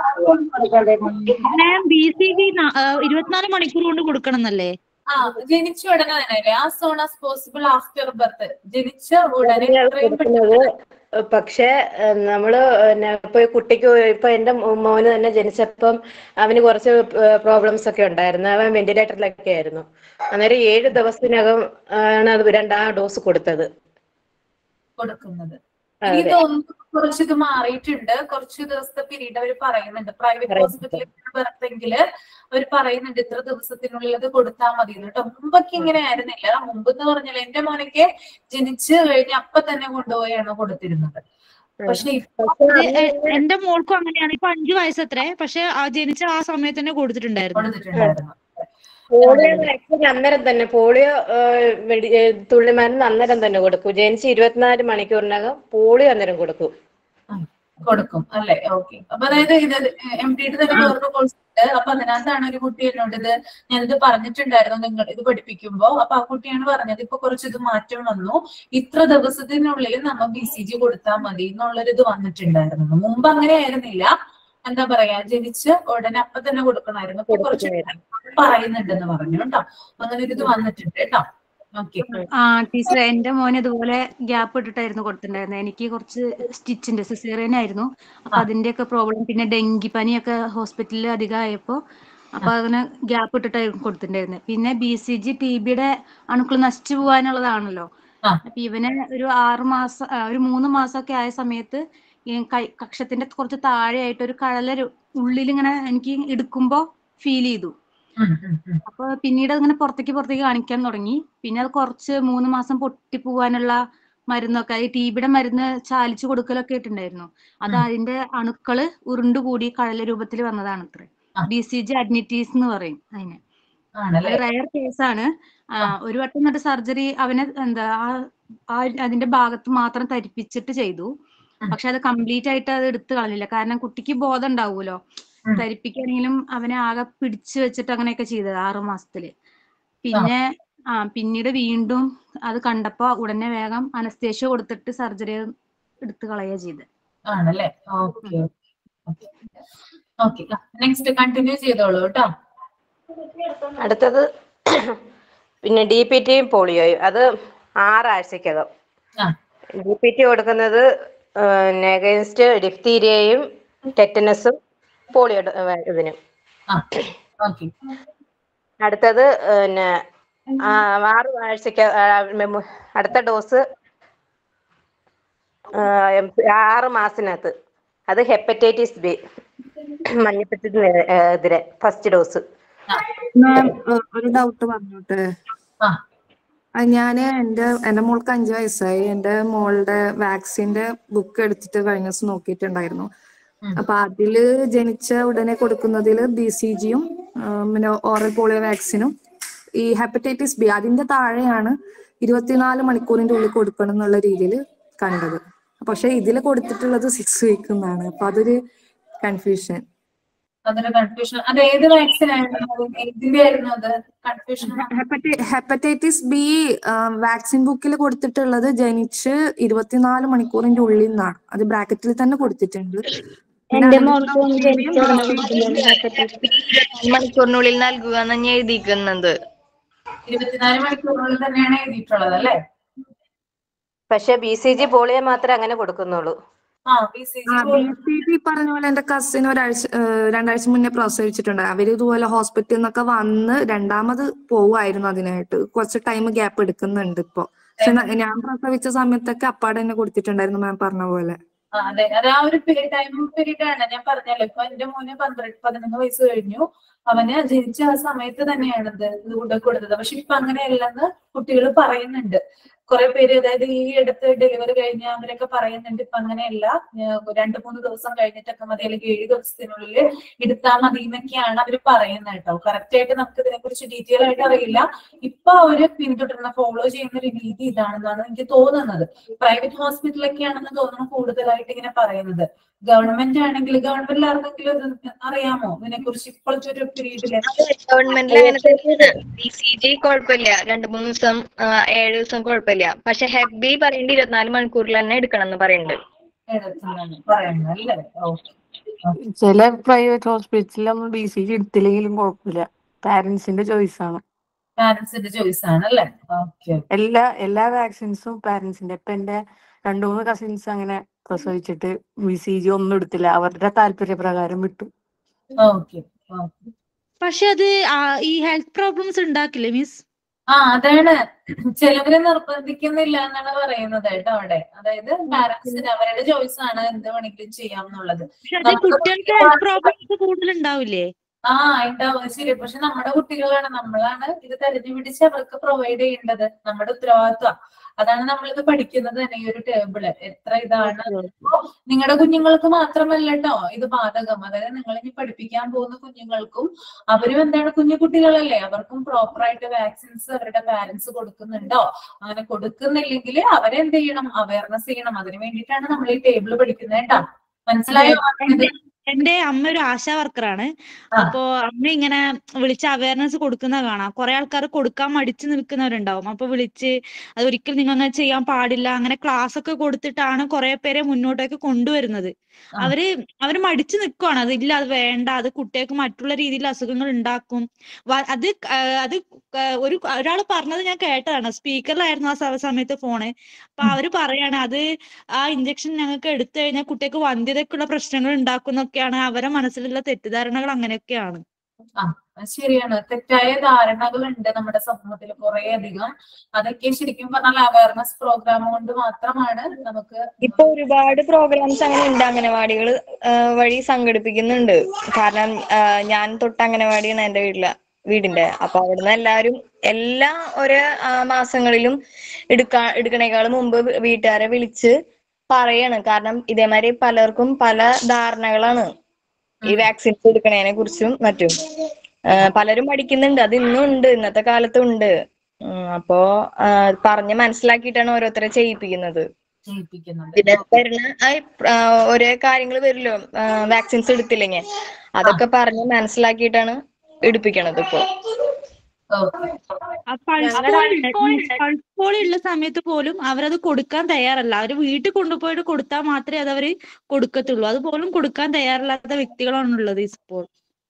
24 മണിക്കൂർ കൊണ്ട് കൊടുക്കണം എന്നല്ലേ? ജനിച്ച ഉടനെ തന്നെ, as soon as possible after birth, ജനിച്ച ഉടനെ. പക്ഷെ നമ്മള് ഇപ്പൊ കുട്ടിക്ക് ഇപ്പൊ എന്റെ മോന് തന്നെ ജനിച്ചപ്പം അവന് കുറച്ച് പ്രോബ്ലംസ് ഒക്കെ ഉണ്ടായിരുന്നു. അവൻ വെന്റിലേറ്ററിലൊക്കെ ആയിരുന്നു. അന്നേരം 7 ദിവസത്തിനകം ആണ് അത് 2 ഡോസ് കൊടുക്കുന്നത്. എനിക്ക് തോന്നുന്നു കുറച്ച് ഇത് മാറിയിട്ടുണ്ട്. കുറച്ച് ദിവസത്തെ പീരീഡ് അവർ പറയുന്നുണ്ട്. പ്രൈവറ്റ് ഹോസ്പിറ്റലിൽ ബർത്തെങ്കില് അവർ പറയുന്നുണ്ട് ഇത്ര ദിവസത്തിനുള്ളിൽ അത് കൊടുത്താൽ മതി കേട്ടോ. മുമ്പൊക്കെ ഇങ്ങനെ ആയിരുന്നില്ല. മുമ്പ് എന്ന് പറഞ്ഞാൽ എന്റെ മോനൊക്കെ ജനിച്ച് കഴിഞ്ഞ് അപ്പൊ തന്നെ കൊണ്ടുപോയാണ് കൊടുത്തിരുന്നത്. പക്ഷെ എന്റെ മോൾക്കും അങ്ങനെയാണ്. ഇപ്പൊ 5 വയസ്സത്രേ, പക്ഷെ ജനിച്ച ആ സമയത്ത് തന്നെ കൊടുത്തിട്ടുണ്ടായിരുന്നു. പോളിയോ വാക്സിൻ അന്നേരം തന്നെ, പോളിയോ തുള്ളിമരുന്ന് അന്നേരം തന്നെ കൊടുക്കും. ജനിച്ച് 24 മണിക്കൂറിനകം പോളിയോ അന്നേരം കൊടുക്കും അല്ലെ? ഓക്കെ. അപ്പൊ അതായത് ഇത് MD തന്നെ വേറൊരു കോഴ്സ് ഉണ്ട്. അപ്പൊ അതിനകത്താണ് ഒരു കുട്ടി എന്നോട് ഞാനിത് പറഞ്ഞിട്ടുണ്ടായിരുന്നു നിങ്ങൾ ഇത് പഠിപ്പിക്കുമ്പോ. അപ്പൊ ആ കുട്ടിയാണ് പറഞ്ഞത് ഇപ്പൊ കുറച്ചിത് മാറ്റം വന്നു, ഇത്ര ദിവസത്തിനുള്ളിൽ നമ്മ BCG കൊടുത്താൽ മതി എന്നുള്ളൊരു ഇത് വന്നിട്ടുണ്ടായിരുന്നു. മുമ്പ് അങ്ങനെ ആയിരുന്നില്ല. എന്താ പറയാ, ജനിച്ച് ഉടനെ അപ്പൊ തന്നെ കൊടുക്കണമായിരുന്നു. ഇപ്പൊ കുറച്ച് പറയുന്നുണ്ടെന്ന് പറഞ്ഞു കേട്ടോ. അങ്ങനെ ഒരു ഇത് വന്നിട്ടുണ്ട് കേട്ടോ. ടീച്ചർ, എന്റെ മോന് ഇതുപോലെ ഗ്യാപ്പ് ഇട്ടിട്ടായിരുന്നു കൊടുത്തിട്ടുണ്ടായിരുന്നത്. എനിക്ക് കുറച്ച് സ്റ്റിച്ചിന്റെ സിസേറിയൻ ആയിരുന്നു. അപ്പൊ അതിന്റെയൊക്കെ പ്രോബ്ലം, പിന്നെ ഡെങ്കി പനിയൊക്കെ ഹോസ്പിറ്റലിൽ അധികമായപ്പോ അപ്പൊ അതിന് ഗ്യാപ്പ് ഇട്ടിട്ടായിരുന്നു കൊടുത്തിട്ടുണ്ടായിരുന്നത്. പിന്നെ BCG TBയുടെ അണുക്കൾ നശിച്ചു പോകാനുള്ളതാണല്ലോ. അപ്പൊ ഇവന് ഒരു 6 മാസം ഒരു 3 മാസമൊക്കെ ആയ സമയത്ത് ഈ കക്ഷത്തിന്റെ കുറച്ച് താഴെയായിട്ട് ഒരു കഴല ഉള്ളിൽ ഇങ്ങനെ എനിക്ക് എടുക്കുമ്പോ ഫീൽ ചെയ്തു. അപ്പൊ പിന്നീട് അതിങ്ങനെ പുറത്തേക്ക് കാണിക്കാൻ തുടങ്ങി. പിന്നെ അത് കുറച്ച് 3 മാസം പൊട്ടിപ്പോവാനുള്ള മരുന്നൊക്കെ, ഈ ടിബിയുടെ മരുന്ന് ചാലിച്ചു കൊടുക്കലൊക്കെ ഇട്ടുണ്ടായിരുന്നു. അത് അതിന്റെ അണുക്കള് ഉരുണ്ടുകൂടി കഴല രൂപത്തിൽ വന്നതാണ് അത്ര. BCG അഡ്നിറ്റീസ് എന്ന് പറയും അതിന്. അത് റയർ കേസാണ്. ഒരു വട്ടം എന്നിട്ട് സർജറി അവനെ അതിന്റെ ഭാഗത്ത് മാത്രം തരിപ്പിച്ചിട്ട് ചെയ്തു. പക്ഷെ അത് കംപ്ലീറ്റ് ആയിട്ട് അത് എടുത്തു കളഞ്ഞില്ല. കാരണം കുട്ടിക്ക് ബോധം ഉണ്ടാവുമല്ലോ. തരിപ്പിക്കാണെങ്കിലും അവനെ ആകെ പിടിച്ചു വെച്ചിട്ട് അങ്ങനെയൊക്കെ ചെയ്തത് 6 മാസത്തില്. പിന്നെ പിന്നീട് വീണ്ടും അത് കണ്ടപ്പോ ഉടനെ വേഗം അനസ്തേഷ്യ കൊടുത്തിട്ട് സർജറി എടുത്തു കളയുക ചെയ്ത്. ആണല്ലേ? ഓക്കെ. നെക്സ്റ്റ് കണ്ടിന്യൂ ചെയ്തോളൂ കേട്ടോ. അടുത്തത് പിന്നെ DPTയും പോളിയോയും. അത് 6 ആഴ്ചക്കകം. DPT കൊടുക്കുന്നത് അഗൈൻസ്റ്റ് ഡിഫ്തീരിയയും ടെറ്റനസും പോളിയോ ഇതിനും. അടുത്തത് പിന്നെ 6 ആഴ്ചക്ക് അടുത്ത ഡോസ് 6 മാസത്തിനകത്ത്. അത് ഹെപ്പറ്റൈറ്റിസ് ബി, മഞ്ഞപ്പിത്തത്തിനെതിരെ ഫസ്റ്റ് ഡോസ്. ഒരു ഡൗട്ട് പറഞ്ഞോട്ടെ. ഞാന് എന്റെ മോൾക്ക് 5 വയസ്സായി. എന്റെ മോളുടെ വാക്സിന്റെ ബുക്ക് എടുത്തിട്ട് കഴിഞ്ഞ ദിവസം നോക്കിയിട്ടുണ്ടായിരുന്നു. അപ്പൊ അതില് ജനിച്ച ഉടനെ കൊടുക്കുന്നതില് BCGയും പിന്നെ ഓറൽ പോളിയോ വാക്സിനും ഈ ഹെപ്പറ്റൈറ്റിസ് ബി അതിന്റെ താഴെയാണ് 24 മണിക്കൂറിന്റെ ഉള്ളിൽ കൊടുക്കണം എന്നുള്ള രീതിയിൽ കണ്ടത്. പക്ഷെ ഇതില് കൊടുത്തിട്ടുള്ളത് 6 വീക്ക് എന്നാണ്. അപ്പൊ അതൊരു കൺഫ്യൂഷൻ. ഹെപ്പറ്റൈറ്റിസ് ബി വാക്സിൻ ബുക്കിൽ കൊടുത്തിട്ടുള്ളത് ജനിച്ച് 24 മണിക്കൂറിന്റെ ഉള്ളിൽ നിന്നാണ്. അത് ബ്രാക്കറ്റിൽ തന്നെ കൊടുത്തിട്ടുണ്ട്. എന്റെ മോൾക്ക് മണിക്കൂറിനുള്ളിൽ നൽകുക എന്നാണ് എഴുതിയിരിക്കുന്നത്. 24 മണിക്കൂറിനുള്ളിൽ തന്നെയാണ് എഴുതിയിട്ടുള്ളത് അല്ലേ? പക്ഷെ BCG പോളിയോ മാത്രമേ അങ്ങനെ കൊടുക്കുന്നുള്ളൂ. BCG പറഞ്ഞ പോലെ എന്റെ കസിൻ 2 ആഴ്ച മുന്നേ പ്രസവിച്ചിട്ടുണ്ട്. അവര് ഇതുപോലെ ഹോസ്പിറ്റലിൽ നിന്നൊക്കെ വന്ന് രണ്ടാമത് പോവായിരുന്നു. അതിനായിട്ട് കുറച്ച് ടൈം ഗ്യാപ്പ് എടുക്കുന്നുണ്ട് ഇപ്പൊ. പക്ഷെ ഞാൻ പ്രസവിച്ച സമയത്തൊക്കെ അപ്പാടെ തന്നെ കൊടുത്തിട്ടുണ്ടായിരുന്നു മാം പറഞ്ഞ പോലെ. അതെ, അത് ആ ഒരു ടൈം പീരീഡ് ആണ്. ഞാൻ പറഞ്ഞല്ലോ, ഇപ്പൊ എന്റെ മോന് 11 വയസ്സ് കഴിഞ്ഞു. അവന് ജനിച്ച ആ സമയത്ത് തന്നെയാണ് ഇത് കൊടുത്തത്. പക്ഷെ ഇപ്പൊ അങ്ങനെയല്ലെന്ന് കുട്ടികൾ പറയുന്നുണ്ട്. കുറെ പേര്, അതായത് ഈ അടുത്ത് ഡെലിവറി കഴിഞ്ഞ അവരൊക്കെ പറയുന്നുണ്ട് ഇപ്പൊ അങ്ങനെയല്ല, 2-3 ദിവസം കഴിഞ്ഞിട്ടൊക്കെ മതി, അല്ലെങ്കിൽ 7 ദിവസത്തിനുള്ളിൽ എടുത്താൽ മതി എന്നൊക്കെയാണ് അവര് പറയുന്നത് കേട്ടോ. കറക്റ്റ് ആയിട്ട് നമുക്ക് ഇതിനെ കുറിച്ച് ഡീറ്റെയിൽ ആയിട്ട് അറിയില്ല. ഇപ്പൊ അവര് പിന്തുടരുന്ന ഫോളോ ചെയ്യുന്ന ഒരു രീതി ഇതാണെന്നാണ് എനിക്ക് തോന്നുന്നത്. പ്രൈവറ്റ് ഹോസ്പിറ്റലൊക്കെ ആണെന്ന് തോന്നുന്നു കൂടുതലായിട്ട് ഇങ്ങനെ പറയുന്നത്. ഗവൺമെന്റ് ആണെങ്കിൽ, ഗവൺമെന്റിൽ ആർക്കെങ്കിലും അറിയാമോ ഇതിനെ കുറിച്ച് ഇപ്പോഴത്തെ ഒരു പീരീഡില്? ഗവൺമെന്റിൽ അങ്ങനെ തന്നെയാണ്. BCG കുഴപ്പമില്ല, 2-3 ദിവസം 7 ദിവസം കുഴപ്പമില്ല. പക്ഷെ ഹെബി പറയേണ്ട 24 മണിക്കൂറിൽ തന്നെ എടുക്കണം എന്ന് പറയുന്നുണ്ട്. ചില പ്രൈവറ്റ് ഹോസ്പിറ്റലിലൊന്നും BCG എടുത്തില്ലെങ്കിലും കുഴപ്പമില്ല. പാരന്റ്സിന്റെ ചോയ്സ് ആണ്. എല്ലാ വാക്സിൻസും പാരന്റ്സിന്റെ. ഇപ്പൊ എന്റെ 2-3 കസിൻസ് അങ്ങനെ പ്രസവിച്ചിട്ട് BCG ഒന്നും എടുത്തില്ല. അവരുടെ താല്പര്യപ്രകാരം വിട്ടു. പക്ഷെ അത് ഈ ഹെൽത്ത് പ്രോബ്ലംസ് ഉണ്ടാക്കില്ലേ മിസ്? അതാണ്, ചിലവര് നിർബന്ധിക്കുന്നില്ല എന്നാണ് പറയുന്നത് കേട്ടോ അവിടെ. അതായത് പാരന്റ്സിന് അവരുടെ ചോയ്സ് ആണ് എന്ത് വേണമെങ്കിലും ചെയ്യാം എന്നുള്ളത്. കുട്ടികൾക്ക് ഹെൽത്ത് പ്രോബ്ലംസ് കൂടുതലുണ്ടാവില്ലേ? ഉണ്ടാവും, ശരി. പക്ഷെ നമ്മുടെ കുട്ടികളാണ്, നമ്മളാണ് ഇത് തെരഞ്ഞു പിടിച്ച് അവർക്ക് പ്രൊവൈഡ് ചെയ്യേണ്ടത്. നമ്മുടെ ഉത്തരവാദിത്വം അതാണ്. നമ്മളിത് പഠിക്കുന്നത് തന്നെ ഈ ഒരു ടേബിള് എത്ര ഇതാണ്. നിങ്ങളുടെ കുഞ്ഞുങ്ങൾക്ക് മാത്രമല്ല കേട്ടോ ഇത് ബാധകം. അതായത് നിങ്ങൾ ഇനി പഠിപ്പിക്കാൻ പോകുന്ന കുഞ്ഞുങ്ങൾക്കും, അവരും എന്താണ് കുഞ്ഞു കുട്ടികളല്ലേ, അവർക്കും പ്രോപ്പർ ആയിട്ട് വാക്സിൻസ് അവരുടെ പാരന്റ്സ് കൊടുക്കുന്നുണ്ടോ? അങ്ങനെ കൊടുക്കുന്നില്ലെങ്കിൽ അവരെന്ത് ചെയ്യണം? അവയർനെസ് ചെയ്യണം. അതിന് വേണ്ടിയിട്ടാണ് നമ്മൾ ഈ ടേബിള് പഠിക്കുന്നത് കേട്ടോ. മനസ്സിലായോ? എന്റെ അമ്മ ഒരു ആശാ വർക്കറാണ്. അപ്പൊ അമ്മ ഇങ്ങനെ വിളിച്ച് അവയർനെസ് കൊടുക്കുന്ന കാണാം. കുറെ ആൾക്കാർ കൊടുക്കാൻ മടിച്ചു നിൽക്കുന്നവരുണ്ടാവും. അപ്പൊ വിളിച്ച് അത് ഒരിക്കലും നിങ്ങൾ അങ്ങനെ ചെയ്യാൻ പാടില്ല, അങ്ങനെ ക്ലാസ് ഒക്കെ കൊടുത്തിട്ടാണ് കുറെ പേരെ മുന്നോട്ടേക്ക് കൊണ്ടുവരുന്നത്. അവര് മടിച്ചു നിൽക്കുവാണ്. അതില്ല, അത് വേണ്ട, അത് കുട്ടികൾക്ക് മറ്റുള്ള രീതിയിൽ അസുഖങ്ങൾ ഉണ്ടാക്കും. അത് ഒരാൾ പറഞ്ഞത് ഞാൻ കേട്ടതാണ്. സ്പീക്കറിലായിരുന്നു ആ സമയത്ത് ഫോണ്. അപ്പൊ അവര് പറയാണ് അത് ആ ഇഞ്ചക്ഷൻ ഞങ്ങൾക്ക് എടുത്തു കഴിഞ്ഞാൽ കുട്ടികൾക്ക് വന്ധ്യതയ്ക്കുള്ള പ്രശ്നങ്ങൾ ഉണ്ടാക്കുന്നൊക്കെയാണ് അവരുടെ മനസ്സിലുള്ള തെറ്റിദ്ധാരണകൾ. അങ്ങനെയൊക്കെയാണ്. ശരിയാണ്. തെറ്റായ ധാരണകളുണ്ട് നമ്മുടെ സമൂഹത്തിൽ കുറെ അധികം. അതൊക്കെ ശരിക്കും പറഞ്ഞാൽ അവയർനെസ് പ്രോഗ്രാം കൊണ്ട് മാത്രമാണ് നമുക്ക് ഇപ്പൊ ഒരുപാട് പ്രോഗ്രാംസ് അങ്ങനെ ഉണ്ട്, അംഗനവാടികൾ വഴി സംഘടിപ്പിക്കുന്നുണ്ട്. കാരണം ഞാൻ തൊട്ട് അംഗനവാടിയാണ് എന്റെ വീടിന്റെ. അപ്പൊ അവിടുന്ന് എല്ലാരും എല്ലാ ഒരു മാസങ്ങളിലും എടുക്കണേക്കാൾ മുമ്പ് വീട്ടുകാരെ വിളിച്ച് പറയാണ്. കാരണം ഇതേമാതിരി പലർക്കും പല ധാരണകളാണ് ഈ വാക്സിൻസ് എടുക്കണതിനെ കുറിച്ചും മറ്റും. പലരും പഠിക്കുന്നുണ്ട്, അത് ഇന്നും ഉണ്ട്, ഇന്നത്തെ കാലത്തും ഉണ്ട്. അപ്പോ പറഞ്ഞ് മനസ്സിലാക്കിയിട്ടാണ് ഓരോരുത്തരെ ചെയ്യിപ്പിക്കുന്നത്. പിന്നെ വരുന്ന ഓരോ കാര്യങ്ങൾ വരില്ലോ വാക്സിൻസ് എടുത്തില്ലെങ്കിൽ, അതൊക്കെ പറഞ്ഞ് മനസ്സിലാക്കിയിട്ടാണ് എടുപ്പിക്കണത് ഇപ്പൊ. പൾസ് പോളിയോ ഉള്ള സമയത്ത് പോലും അവരത് കൊടുക്കാൻ തയ്യാറല്ല. അവര് വീട്ടിൽ കൊണ്ടുപോയിട്ട് കൊടുത്താൽ മാത്രമേ അത് അവര് കൊടുക്കത്തുള്ളൂ. അതുപോലും കൊടുക്കാൻ തയ്യാറല്ലാത്ത വ്യക്തികളാണുള്ളത് ഇപ്പോൾ.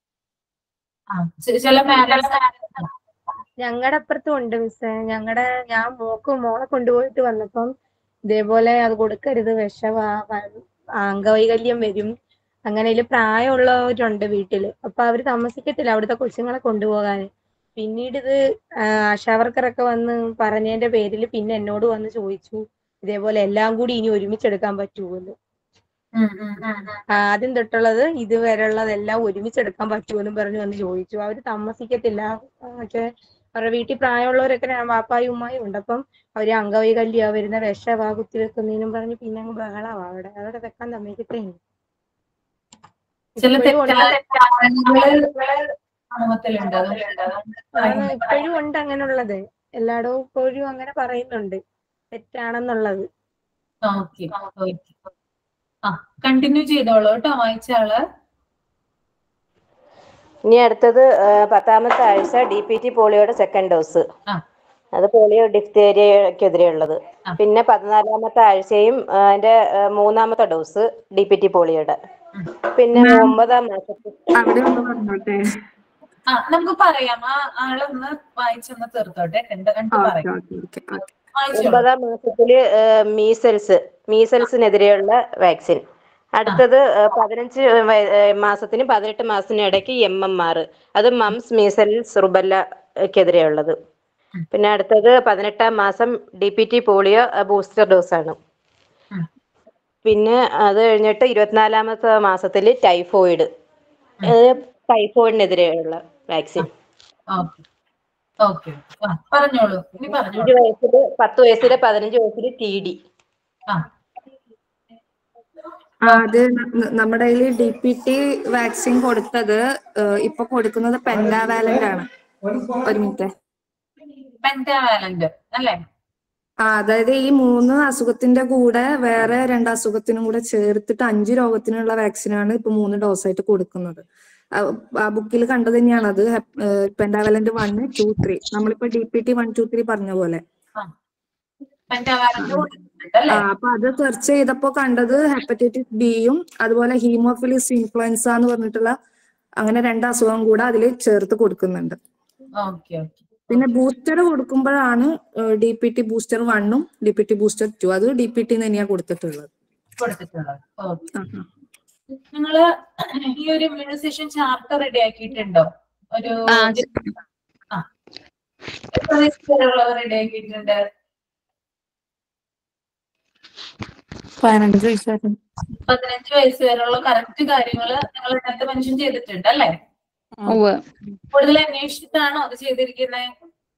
ഞങ്ങളുടെ അപ്പുറത്തും ഉണ്ട് മിസ്സേ. ഞാൻ മോളെ കൊണ്ടുപോയിട്ട് വന്നപ്പം ഇതേപോലെ അത് കൊടുക്കരുത്, വിഷവാ, അംഗവൈകല്യം വരും, അങ്ങനെ പ്രായമുള്ളവരുണ്ട് വീട്ടില്. അപ്പൊ അവര് താമസിക്കത്തില്ല അവിടുത്തെ കൊച്ചുങ്ങളെ കൊണ്ടുപോകാൻ. പിന്നീട് ഇത് ആശാവർക്കറൊക്കെ വന്ന് പറഞ്ഞതിന്റെ പേരിൽ പിന്നെ എന്നോട് വന്ന് ചോദിച്ചു ഇതേപോലെ എല്ലാം കൂടി ഇനി ഒരുമിച്ചെടുക്കാൻ പറ്റുമോ. ആദ്യം തൊട്ടുള്ളത് ഇതുവരെയുള്ളതെല്ലാം ഒരുമിച്ചെടുക്കാൻ പറ്റുമെന്നും പറഞ്ഞു വന്ന് ചോദിച്ചു. അവര് താമസിക്കത്തില്ല. മറ്റേ അവരുടെ വീട്ടിൽ പ്രായമുള്ളവരൊക്കെ വാപ്പായും ഉമ്മായും ഉണ്ട്. അപ്പം അവര് അംഗവൈകല്യം വരുന്ന വിഷവാ കുത്തിവെക്കുന്നതിനും പറഞ്ഞ് പിന്നെ അങ്ങ് ബഹളവാ. അവിടെ വെക്കാൻ സമ്മതിക്കത്തേയില്ല. ഇപ്പോഴും ഉണ്ട് അങ്ങനെയുള്ളത്. എല്ലായിടവും ഇപ്പോഴും അങ്ങനെ പറയുന്നുണ്ട് തെറ്റാണെന്നുള്ളത്. കണ്ടിന്യൂ ചെയ്തോളൂ കേട്ടോ വായിച്ചാള്. ഇനി അടുത്തത് 10ാമത്തെ ആഴ്ച DPT പോളിയോയുടെ സെക്കൻഡ് ഡോസ്. അത് പോളിയോ ഡിഫ്തേരിയക്കെതിരെയുള്ളത്. പിന്നെ 14ാമത്തെ ആഴ്ചയും അതിന്റെ 3ാമത്തെ ഡോസ് DPT പോളിയോയുടെ. പിന്നെ 9ാം മാസത്തിൽ നമുക്ക് പറയാം. ആ ആളൊന്ന് വായിച്ചൊന്ന് തീർത്തോട്ടെ. എന്താ പറയാം. 9ാം മാസത്തില് മീസൽസിനെതിരെയുള്ള വാക്സിൻ. അടുത്തത് 15 മാസത്തിനും 18 മാസത്തിനും ഇടയ്ക്ക് MMR, അത് മംസ് മീസൽസ് റുബല്ലക്കെതിരെയുള്ളത്. പിന്നെ അടുത്തത് 18ാം മാസം DPT പോളിയോ ബൂസ്റ്റർ ഡോസ് ആണ്. പിന്നെ അത് കഴിഞ്ഞിട്ട് 24ാമത്തെ മാസത്തില് ടൈഫോയിഡിനെതിരെയുള്ള വാക്സിൻ. 10 വയസ്സില് 15 വയസ്സില് TD. അത് നമ്മുടെ കയ്യിൽ DPT വാക്സിൻ കൊടുത്തത് ഇപ്പൊ കൊടുക്കുന്നത് പെന്റാവാലന്റ് ആണ്. ഒരു മിനിറ്റ്. പെന്റാവാലന്റ് അല്ലേ? അതായത് ഈ 3 അസുഖത്തിന്റെ കൂടെ വേറെ 2 അസുഖത്തിനും കൂടെ ചേർത്തിട്ട് 5 രോഗത്തിനുള്ള വാക്സിനാണ് ഇപ്പൊ 3 ഡോസായിട്ട് കൊടുക്കുന്നത്. ആ ബുക്കിൽ കണ്ടത് തന്നെയാണ് അത്. പെന്റാവാലന്റ് 1, 2, 3. നമ്മളിപ്പോ DPT 1, 2, 3 പറഞ്ഞ പോലെ. അപ്പൊ അത് സെർച്ച് ചെയ്തപ്പോ കണ്ടത് ഹെപ്പറ്റൈറ്റിസ് ബിയും അതുപോലെ ഹീമോഫിലിസ് ഇൻഫ്ലുവൻസ എന്ന് പറഞ്ഞിട്ടുള്ള അങ്ങനെ 2 അസുഖം കൂടെ അതിൽ ചേർത്ത് കൊടുക്കുന്നുണ്ട്. പിന്നെ ബൂസ്റ്റർ കൊടുക്കുമ്പോഴാണ് DPT ബൂസ്റ്റർ 1ഉം DPT ബൂസ്റ്റർ 2. അത് DPT തന്നെയാണ് കൊടുത്തിട്ടുള്ളത്. നിങ്ങള് ഈ ഒരു ഇമ്മ്യൂണൈസേഷൻ ചാർട്ടർ റെഡി ആക്കിയിട്ടുണ്ടോ? ഒരു റെഡി ആക്കിയിട്ടുണ്ട്. 15 വയസ്സ് വരെയുള്ള കറക്റ്റ് കാര്യങ്ങള് നിങ്ങൾ ഇതിനകത്ത് മെൻഷൻ ചെയ്തിട്ടുണ്ട് അല്ലേ? കൂടുതൽ അന്വേഷിച്ചിട്ടാണോ അത് ചെയ്തിരിക്കുന്നത്?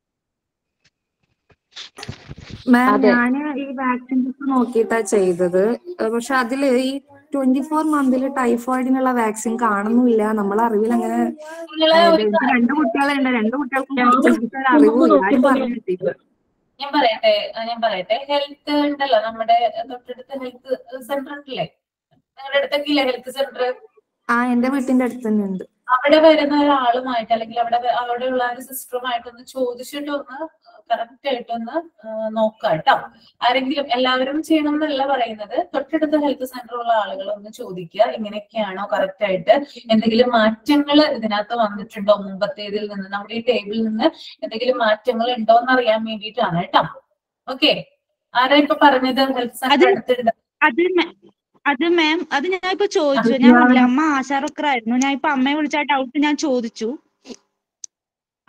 മാം, ഞാൻ ഈ വാക്സിൻ നോക്കിയിട്ടാ ചെയ്തത്. പക്ഷെ അതില് ഈ 24 മന്തിൽ ടൈഫോയിഡിനുള്ള വാക്സിൻ കാണുന്നില്ല. നമ്മളെ അറിവിൽ അങ്ങനെ 2 കുട്ടികളുണ്ട്. 2 കുട്ടികൾക്കും അറിവില്ല. ആരും പറഞ്ഞു കിട്ടിയില്ല. ഞാൻ പറയട്ടെ ഹെൽത്ത് ഉണ്ടല്ലോ, നമ്മുടെ തൊട്ടടുത്ത് ഹെൽത്ത് സെന്റർ ഉണ്ടല്ലേ? നിങ്ങളുടെ അടുത്തൊക്കെ ഇല്ലേ ഹെൽത്ത് സെന്റർ? എന്റെ വീട്ടിന്റെ അടുത്ത് തന്നെ ഉണ്ട്. അവിടെ വരുന്ന ഒരാളുമായിട്ട് അല്ലെങ്കിൽ അവിടെയുള്ള ഒരു സിസ്റ്ററുമായിട്ടൊന്ന് ചോദിച്ചിട്ടൊന്ന് കറക്റ്റ് ആയിട്ടൊന്ന് നോക്കാം കേട്ടോ. ആരെങ്കിലും എല്ലാവരും ചെയ്യണം എന്നല്ല പറയുന്നത്. തൊട്ടടുത്ത ഹെൽത്ത് സെന്ററുള്ള ആളുകൾ ഒന്ന് ചോദിക്കുക, ഇങ്ങനെയൊക്കെയാണോ കറക്റ്റ് ആയിട്ട്, എന്തെങ്കിലും മാറ്റങ്ങൾ ഇതിനകത്ത് വന്നിട്ടുണ്ടോ മുമ്പത്തേതിൽ നിന്ന്, നമ്മുടെ ഈ ടേബിളിൽ നിന്ന് എന്തെങ്കിലും മാറ്റങ്ങൾ ഉണ്ടോ എന്ന് അറിയാൻ വേണ്ടിയിട്ടാണ് കേട്ടോ. ഓക്കെ, ആരാ ഇപ്പൊ പറഞ്ഞത് ഹെൽത്ത് സെന്റർ അടുത്തുണ്ട്? അത് മാം, അത് ഞാൻ ഇപ്പൊ ചോദിച്ചു. ഞാൻ പറഞ്ഞില്ല, അമ്മ ആശാ വർക്കർ ആയിരുന്നു. ഞാൻ ഇപ്പൊ അമ്മയെ വിളിച്ച ഡൗട്ട് ഞാൻ ചോദിച്ചു.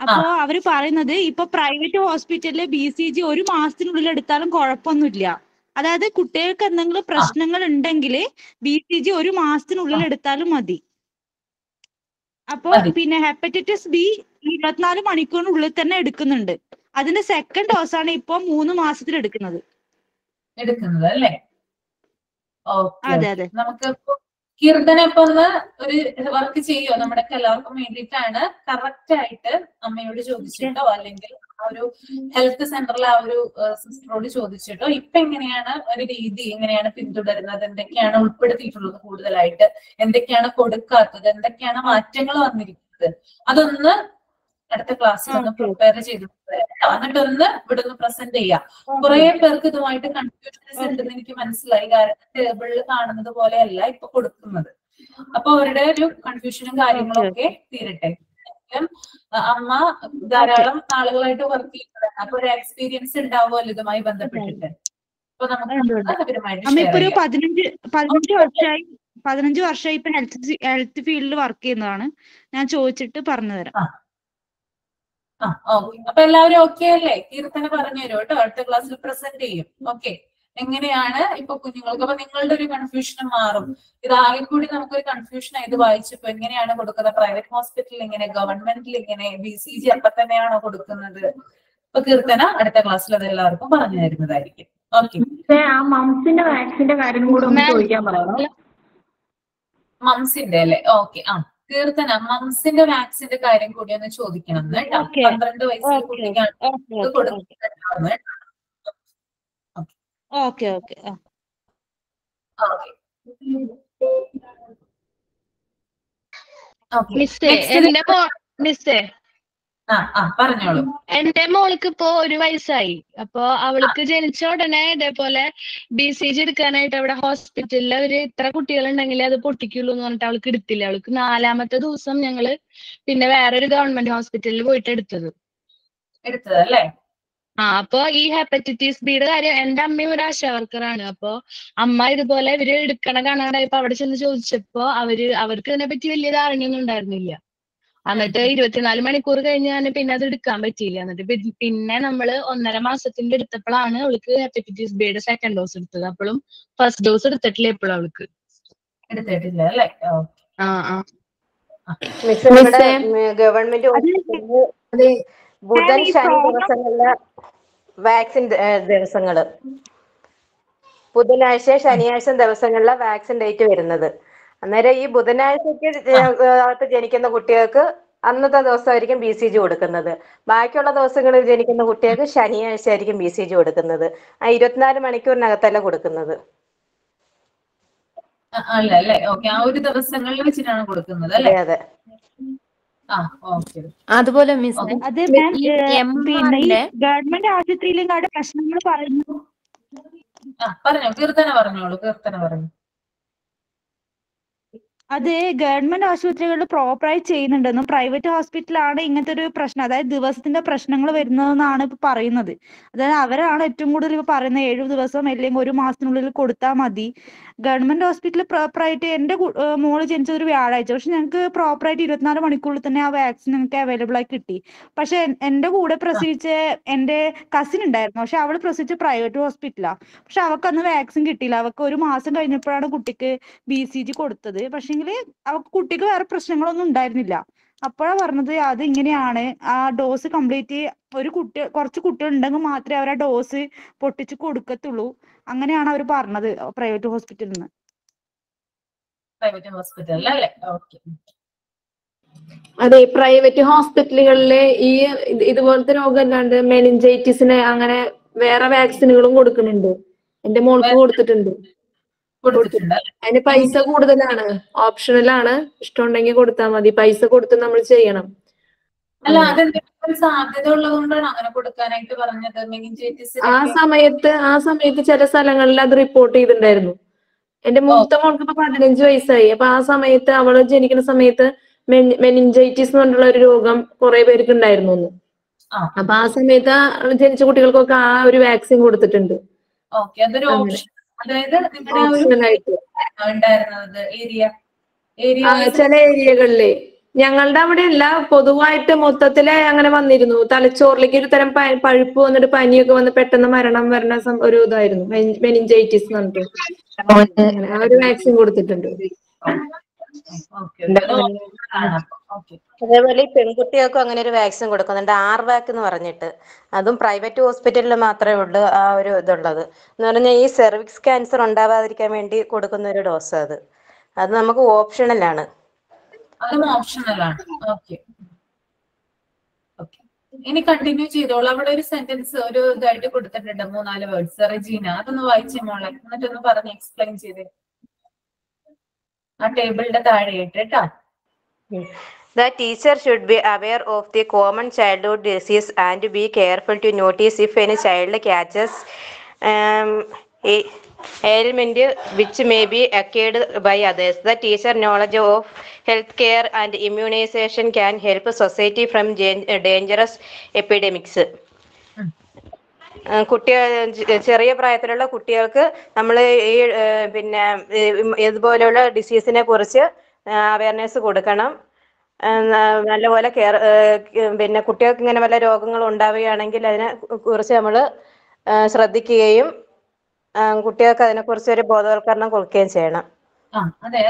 അപ്പോ അവര് പറയുന്നത് ഇപ്പൊ പ്രൈവറ്റ് ഹോസ്പിറ്റലിലെ BCG 1 മാസത്തിനുള്ളിൽ എടുത്താലും കുഴപ്പമൊന്നുമില്ല. അതായത് കുട്ടികൾക്ക് എന്തെങ്കിലും പ്രശ്നങ്ങൾ ഉണ്ടെങ്കിൽ BCG 1 മാസത്തിനുള്ളിൽ എടുത്താലും മതി. അപ്പോ പിന്നെ ഹെപ്പറ്റൈറ്റിസ് B 24 മണിക്കൂറിനുള്ളിൽ തന്നെ എടുക്കുന്നുണ്ട്. അതിന്റെ സെക്കൻഡ് ഡോസ് ആണ് ഇപ്പൊ 3 മാസത്തിൽ എടുക്കുന്നത് അല്ലേ? അതെ അതെ. നമുക്ക് കീർത്തന ഇപ്പൊ ഒന്ന് ഒരു വർക്ക് ചെയ്യോ? നമ്മുടെ എല്ലാവർക്കും വേണ്ടിയിട്ടാണ്. കറക്റ്റ് ആയിട്ട് അമ്മയോട് ചോദിച്ചിട്ടോ അല്ലെങ്കിൽ ആ ഒരു ഹെൽത്ത് സെന്ററിലെ ആ ഒരു സിസ്റ്ററോട് ചോദിച്ചിട്ടോ ഇപ്പൊ എങ്ങനെയാണ് ഒരു രീതി എങ്ങനെയാണ് പിന്തുടരുന്നത്, എന്തൊക്കെയാണ് ഉൾപ്പെടുത്തിയിട്ടുള്ളത്, കൂടുതലായിട്ട് എന്തൊക്കെയാണ് കൊടുക്കാത്തത്, എന്തൊക്കെയാണ് മാറ്റങ്ങൾ വന്നിരിക്കുന്നത്, അതൊന്ന് അടുത്ത ക്ലാസ്സിൽ ഒന്ന് പ്രിപ്പയർ ചെയ്തിട്ട് എന്നിട്ടൊന്ന് ഇവിടെ ഒന്ന് പ്രസന്റ് ചെയ്യാം. കുറെ പേർക്ക് ഇതുമായിട്ട് കൺഫ്യൂഷൻസ് ഉണ്ടെന്ന് എനിക്ക് മനസ്സിലായി. കാരണം ടേബിളിൽ കാണുന്നത് പോലെയല്ല ഇപ്പൊ കൊടുക്കുന്നത്. അപ്പൊ അവരുടെ ഒരു കൺഫ്യൂഷനും കാര്യങ്ങളും ഒക്കെ തീരട്ടെ. അമ്മ ധാരാളം ആളുകളായിട്ട് വർക്ക് ചെയ്യുന്നതാണ്. അപ്പൊ ഒരു എക്സ്പീരിയൻസ് ഉണ്ടാവുമല്ലോ ഇതുമായി ബന്ധപ്പെട്ടിട്ട്. അപ്പൊ നമുക്ക് ഇപ്പൊ ഒരു 15 വർഷമായി ഇപ്പൊ ഹെൽത്ത് ഫീൽഡിൽ വർക്ക് ചെയ്യുന്നതാണ്. ഞാൻ ചോദിച്ചിട്ട് പറഞ്ഞു തരാം. അപ്പൊ എല്ലാവരും ഓക്കെ അല്ലേ? കീർത്തന പറഞ്ഞു തരും കേട്ടോ, അടുത്ത ക്ലാസ്സിൽ പ്രസന്റ് ചെയ്യും. ഓക്കെ, എങ്ങനെയാണ് ഇപ്പൊ കുഞ്ഞുങ്ങൾക്ക് അപ്പൊ നിങ്ങളുടെ ഒരു കൺഫ്യൂഷൻ മാറും. ഇതാകെ കൂടി നമുക്കൊരു കൺഫ്യൂഷൻ ആയത് വായിച്ചപ്പോ എങ്ങനെയാണ് കൊടുക്കുന്നത്, പ്രൈവറ്റ് ഹോസ്പിറ്റലിൽ ഇങ്ങനെ, ഗവൺമെന്റിൽ ഇങ്ങനെ, BCG അപ്പൊ തന്നെയാണോ കൊടുക്കുന്നത്? അപ്പൊ കീർത്തന അടുത്ത ക്ലാസ്സിൽ അത് എല്ലാവർക്കും പറഞ്ഞു തരുന്നതായിരിക്കും. ഓക്കെ, ആ മംസിന്റെ വാക്സിന്റെ കാര്യം കൂടെ ഒന്ന് ചോദിക്കാൻ പറയണം. മംസിന്റെ അല്ലേ? ഓക്കെ. കീർത്തന മംസിന്റെ വാക്സിന്റെ കാര്യം കൂടി ഒന്ന് ചോദിക്കണം കേട്ടോ. 12 വയസ്സിൽ കുട്ടിക്കാണ് കൊടുക്കുന്നുണ്ടാവുന്നത്. Okay okay. മിസ്സേ പറഞ്ഞോളൂ. എന്റെ മോൾക്ക് ഇപ്പോ 1 വയസ്സായി. അപ്പൊ അവൾക്ക് ജനിച്ച ഉടനെ ഇതേപോലെ BCG എടുക്കാനായിട്ട് അവിടെ ഹോസ്പിറ്റലിൽ അവര് ഇത്ര കുട്ടികളുണ്ടെങ്കിൽ അത് പൊട്ടിക്കുള്ളൂ എന്ന് പറഞ്ഞിട്ട് അവൾക്ക് എടുത്തില്ല. അവൾക്ക് 4ാമത്തെ ദിവസം ഞങ്ങള് പിന്നെ വേറൊരു ഗവൺമെന്റ് ഹോസ്പിറ്റലിൽ പോയിട്ട് എടുത്തതല്ലേ? അപ്പൊ ഈ ഹെപ്പറ്റൈറ്റിസ് ബിയുടെ കാര്യം എന്റെ അമ്മയും ഒരു ആശാ വർക്കറാണ്. അപ്പൊ അമ്മ ഇതുപോലെ ഇവര് എടുക്കണ കാണാണ്ടായപ്പോ അവിടെ ചെന്ന് ചോദിച്ചപ്പോ അവർക്ക് ഇതിനെപ്പറ്റി വലിയ ധാരണയൊന്നും ഉണ്ടായിരുന്നില്ല. എന്നിട്ട് 24 മണിക്കൂർ കഴിഞ്ഞാൽ പിന്നെ അത് എടുക്കാൻ പറ്റിയില്ല. എന്നിട്ട് പിന്നെ നമ്മള് 1.5 മാസത്തിന്റെ എടുത്തപ്പോഴാണ് അവൾക്ക് ഹെപ്പറ്റൈറ്റിസ് ബിയുടെ സെക്കൻഡ് ഡോസ് എടുത്തത്. അപ്പോഴും ഫസ്റ്റ് ഡോസ് എടുത്തിട്ടില്ല എപ്പോഴും അവൾക്ക്. എടുത്തിട്ടില്ല അല്ലേ? ഗവൺമെന്റ് ബുധൻ ശനി ദിവസങ്ങളിലെ വാക്സിൻ ദിവസങ്ങള്, ബുധനാഴ്ച ശനിയാഴ്ച ദിവസങ്ങളിലെ വാക്സിൻ ഡേറ്റ് വരുന്നത്. അന്നേരം ഈ ബുധനാഴ്ചക്ക് ജനിക്കുന്ന കുട്ടികൾക്ക് അന്നത്തെ ദിവസമായിരിക്കും BCG കൊടുക്കുന്നത്. ബാക്കിയുള്ള ദിവസങ്ങളിൽ ജനിക്കുന്ന കുട്ടികൾക്ക് ശനിയാഴ്ച ആയിരിക്കും BCG കൊടുക്കുന്നത്. ആ 24 മണിക്കൂറിനകത്തല്ല കൊടുക്കുന്നത്. അല്ലേ? ഓക്കെ, ആ ഒരു ദിവസങ്ങളിൽ വെച്ചിട്ടാണ് കൊടുക്കുന്നത് അല്ലേ? അതെ. അതുപോലെ മിസ് അത് പിന്നെ ഗവൺമെന്റ് ആശുപത്രിയിലും പ്രശ്നങ്ങൾ പറയുന്നു. പറഞ്ഞോ കീർത്തന, പറഞ്ഞോളൂ. കീർത്തന പറഞ്ഞു. അത് ഗവൺമെന്റ് ആശുപത്രികളിൽ പ്രോപ്പറായി ചെയ്യുന്നുണ്ടെന്നും പ്രൈവറ്റ് ഹോസ്പിറ്റലാണ് ഇങ്ങനത്തെ ഒരു പ്രശ്നം, അതായത് ദിവസത്തിന്റെ പ്രശ്നങ്ങൾ വരുന്നതെന്നാണ് ഇപ്പൊ പറയുന്നത്. അതായത് അവരാണ് ഏറ്റവും കൂടുതൽ ഇപ്പൊ പറയുന്നത് 7 ദിവസം അല്ലെങ്കിൽ 1 മാസത്തിനുള്ളിൽ കൊടുത്താൽ മതി. ഗവൺമെന്റ് ഹോസ്പിറ്റലിൽ പ്രോപ്പറായിട്ട് എന്റെ മോള് ജനിച്ചത് ഒരു വ്യാഴാഴ്ച, പക്ഷെ ഞങ്ങൾക്ക് പ്രോപ്പറായിട്ട് 24 മണിക്കൂറിൽ തന്നെ ആ വാക്സിൻ ഞങ്ങൾക്ക് അവൈലബിൾ ആയി കിട്ടി. പക്ഷെ എന്റെ കൂടെ പ്രസവിച്ച എന്റെ കസിൻ ഉണ്ടായിരുന്നു, പക്ഷെ അവള് പ്രസവിച്ച പ്രൈവറ്റ് ഹോസ്പിറ്റലാ. പക്ഷെ അവൾക്ക് അന്ന് വാക്സിൻ കിട്ടിയില്ല. അവൾക്ക് 1 മാസം കഴിഞ്ഞപ്പോഴാണ് കുട്ടിക്ക് BCG കൊടുത്തത്. പക്ഷെ അവർക്ക് കുട്ടിക്ക് വേറെ പ്രശ്നങ്ങളൊന്നും ഉണ്ടായിരുന്നില്ല. അപ്പോഴാ പറഞ്ഞത് അത് ഇങ്ങനെയാണ്, ആ ഡോസ് കംപ്ലീറ്റ് കുറച്ച് കുട്ടികൾ ഉണ്ടെങ്കിൽ മാത്രമേ അവർ ആ ഡോസ് പൊട്ടിച്ച് കൊടുക്കത്തുള്ളൂ. അങ്ങനെയാണ് അവർ പറഞ്ഞത് പ്രൈവറ്റ് ഹോസ്പിറ്റലിൽ നിന്ന്. അതെ, പ്രൈവറ്റ് ഹോസ്പിറ്റലുകളിലെ ഈ ഇതുപോലത്തെ രോഗം അല്ലാണ്ട് മെനിഞ്ചൈറ്റിസിന് അങ്ങനെ വേറെ വാക്സിനുകളും കൊടുക്കുന്നുണ്ട്. എന്റെ മോൾക്ക് കൊടുത്തിട്ടുണ്ട്. അതിന് പൈസ കൂടുതലാണ്, ഓപ്ഷണലാണ്. ഇഷ്ടമുണ്ടെങ്കിൽ കൊടുത്താൽ മതി. പൈസ കൊടുത്ത് നമ്മൾ ചെയ്യണം. അല്ല, അതെന്തെങ്കിലും സാധ്യത ഉള്ളതുകൊണ്ടാണ് അങ്ങനെ കൊടുക്കാനായിട്ട് പറഞ്ഞത്? മെനിഞ്ചൈറ്റിസ് ആ സമയത്ത് ചില സ്ഥലങ്ങളിൽ അത് റിപ്പോർട്ട് ചെയ്തിട്ടുണ്ടായിരുന്നു. എന്റെ മൂത്ത മോൾക്ക് ഇപ്പൊ 15 വയസ്സായി. അപ്പൊ ആ സമയത്ത് അവള് ജനിക്കുന്ന സമയത്ത് മെനിഞ്ചൈറ്റിസ് എന്ന് പറഞ്ഞിട്ടുള്ള ഒരു രോഗം കുറെ പേർക്ക് ഉണ്ടായിരുന്നു. അപ്പൊ ആ സമയത്ത് ജനിച്ച കുട്ടികൾക്കൊക്കെ ആ ഒരു വാക്സിൻ കൊടുത്തിട്ടുണ്ട്. ചില ഏരിയകളിലെ ഞങ്ങളുടെ അവിടെ അല്ല, പൊതുവായിട്ട് മൊത്തത്തില് അങ്ങനെ വന്നിരുന്നു. തലച്ചോറിലേക്ക് ഒരു തരം പഴുപ്പ് വന്നിട്ട് പനിയൊക്കെ വന്ന് പെട്ടെന്ന് മരണം വരുന്ന ഒരു ഇതായിരുന്നു, മെനിഞ്ചൈറ്റിസ് എന്ന് പറഞ്ഞിട്ട്. അങ്ങനെ ആ ഒരു വാക്സിൻ കൊടുത്തിട്ടുണ്ട്. അതേപോലെ ഈ പെൺകുട്ടികൾക്കും അങ്ങനെ ഒരു വാക്സിൻ കൊടുക്കുന്നുണ്ട്, ആർവാക് എന്ന് പറഞ്ഞിട്ട്. അതും പ്രൈവറ്റ് ഹോസ്പിറ്റലിൽ മാത്രമേ ഉള്ളൂ ആ ഒരു ഇതുള്ളത്. എന്ന് പറഞ്ഞാൽ ഈ സെർവിക്സ് ക്യാൻസർ ഉണ്ടാവാതിരിക്കാൻ വേണ്ടി കൊടുക്കുന്ന ഒരു ഡോസ്. അത് നമുക്ക് ഓപ്ഷണലാണ്. അതും ഓപ്ഷണലാണ്. ഓക്കെ, ഇനി കണ്ടിന്യൂ ചെയ്തോളൂ. അവിടെ ഒരു സെന്റൻസ് ഒരു ഇതായിട്ട് കൊടുത്തിട്ടുണ്ട്, 3-4 വേർഡ്സ്. റെജീന, അതൊന്ന് വായിച്ചേ മോളെ, എന്നിട്ടൊന്ന് പറഞ്ഞ് എക്സ്പ്ലെയിൻ ചെയ്തേ ആ ടേബിളിന്റെ താഴെയായിട്ട് കേട്ടോ. The teacher should be aware of the common childhood disease and be careful to notice if any child catches ailment which may be acquired by others. The teacher knowledge of healthcare and immunization can help society from dangerous epidemics. ചെറിയ പ്രായത്തിലുള്ള കുട്ടികൾക്ക് നമ്മൾ ഈ പിന്നെ ഇതുപോലെയുള്ള ഡിസീസിനെ കുറിച്ച് അവയർനെസ് കൊടുക്കണം. നല്ലപോലെ കെയർ, പിന്നെ കുട്ടികൾക്ക് ഇങ്ങനെ വല്ല രോഗങ്ങൾ ഉണ്ടാവുകയാണെങ്കിൽ അതിനെ കുറിച്ച് നമ്മൾ ശ്രദ്ധിക്കുകയും കുട്ടികൾക്ക് അതിനെക്കുറിച്ച് ഒരു ബോധവൽക്കരണം കൊടുക്കുകയും ചെയ്യണം. അതെ,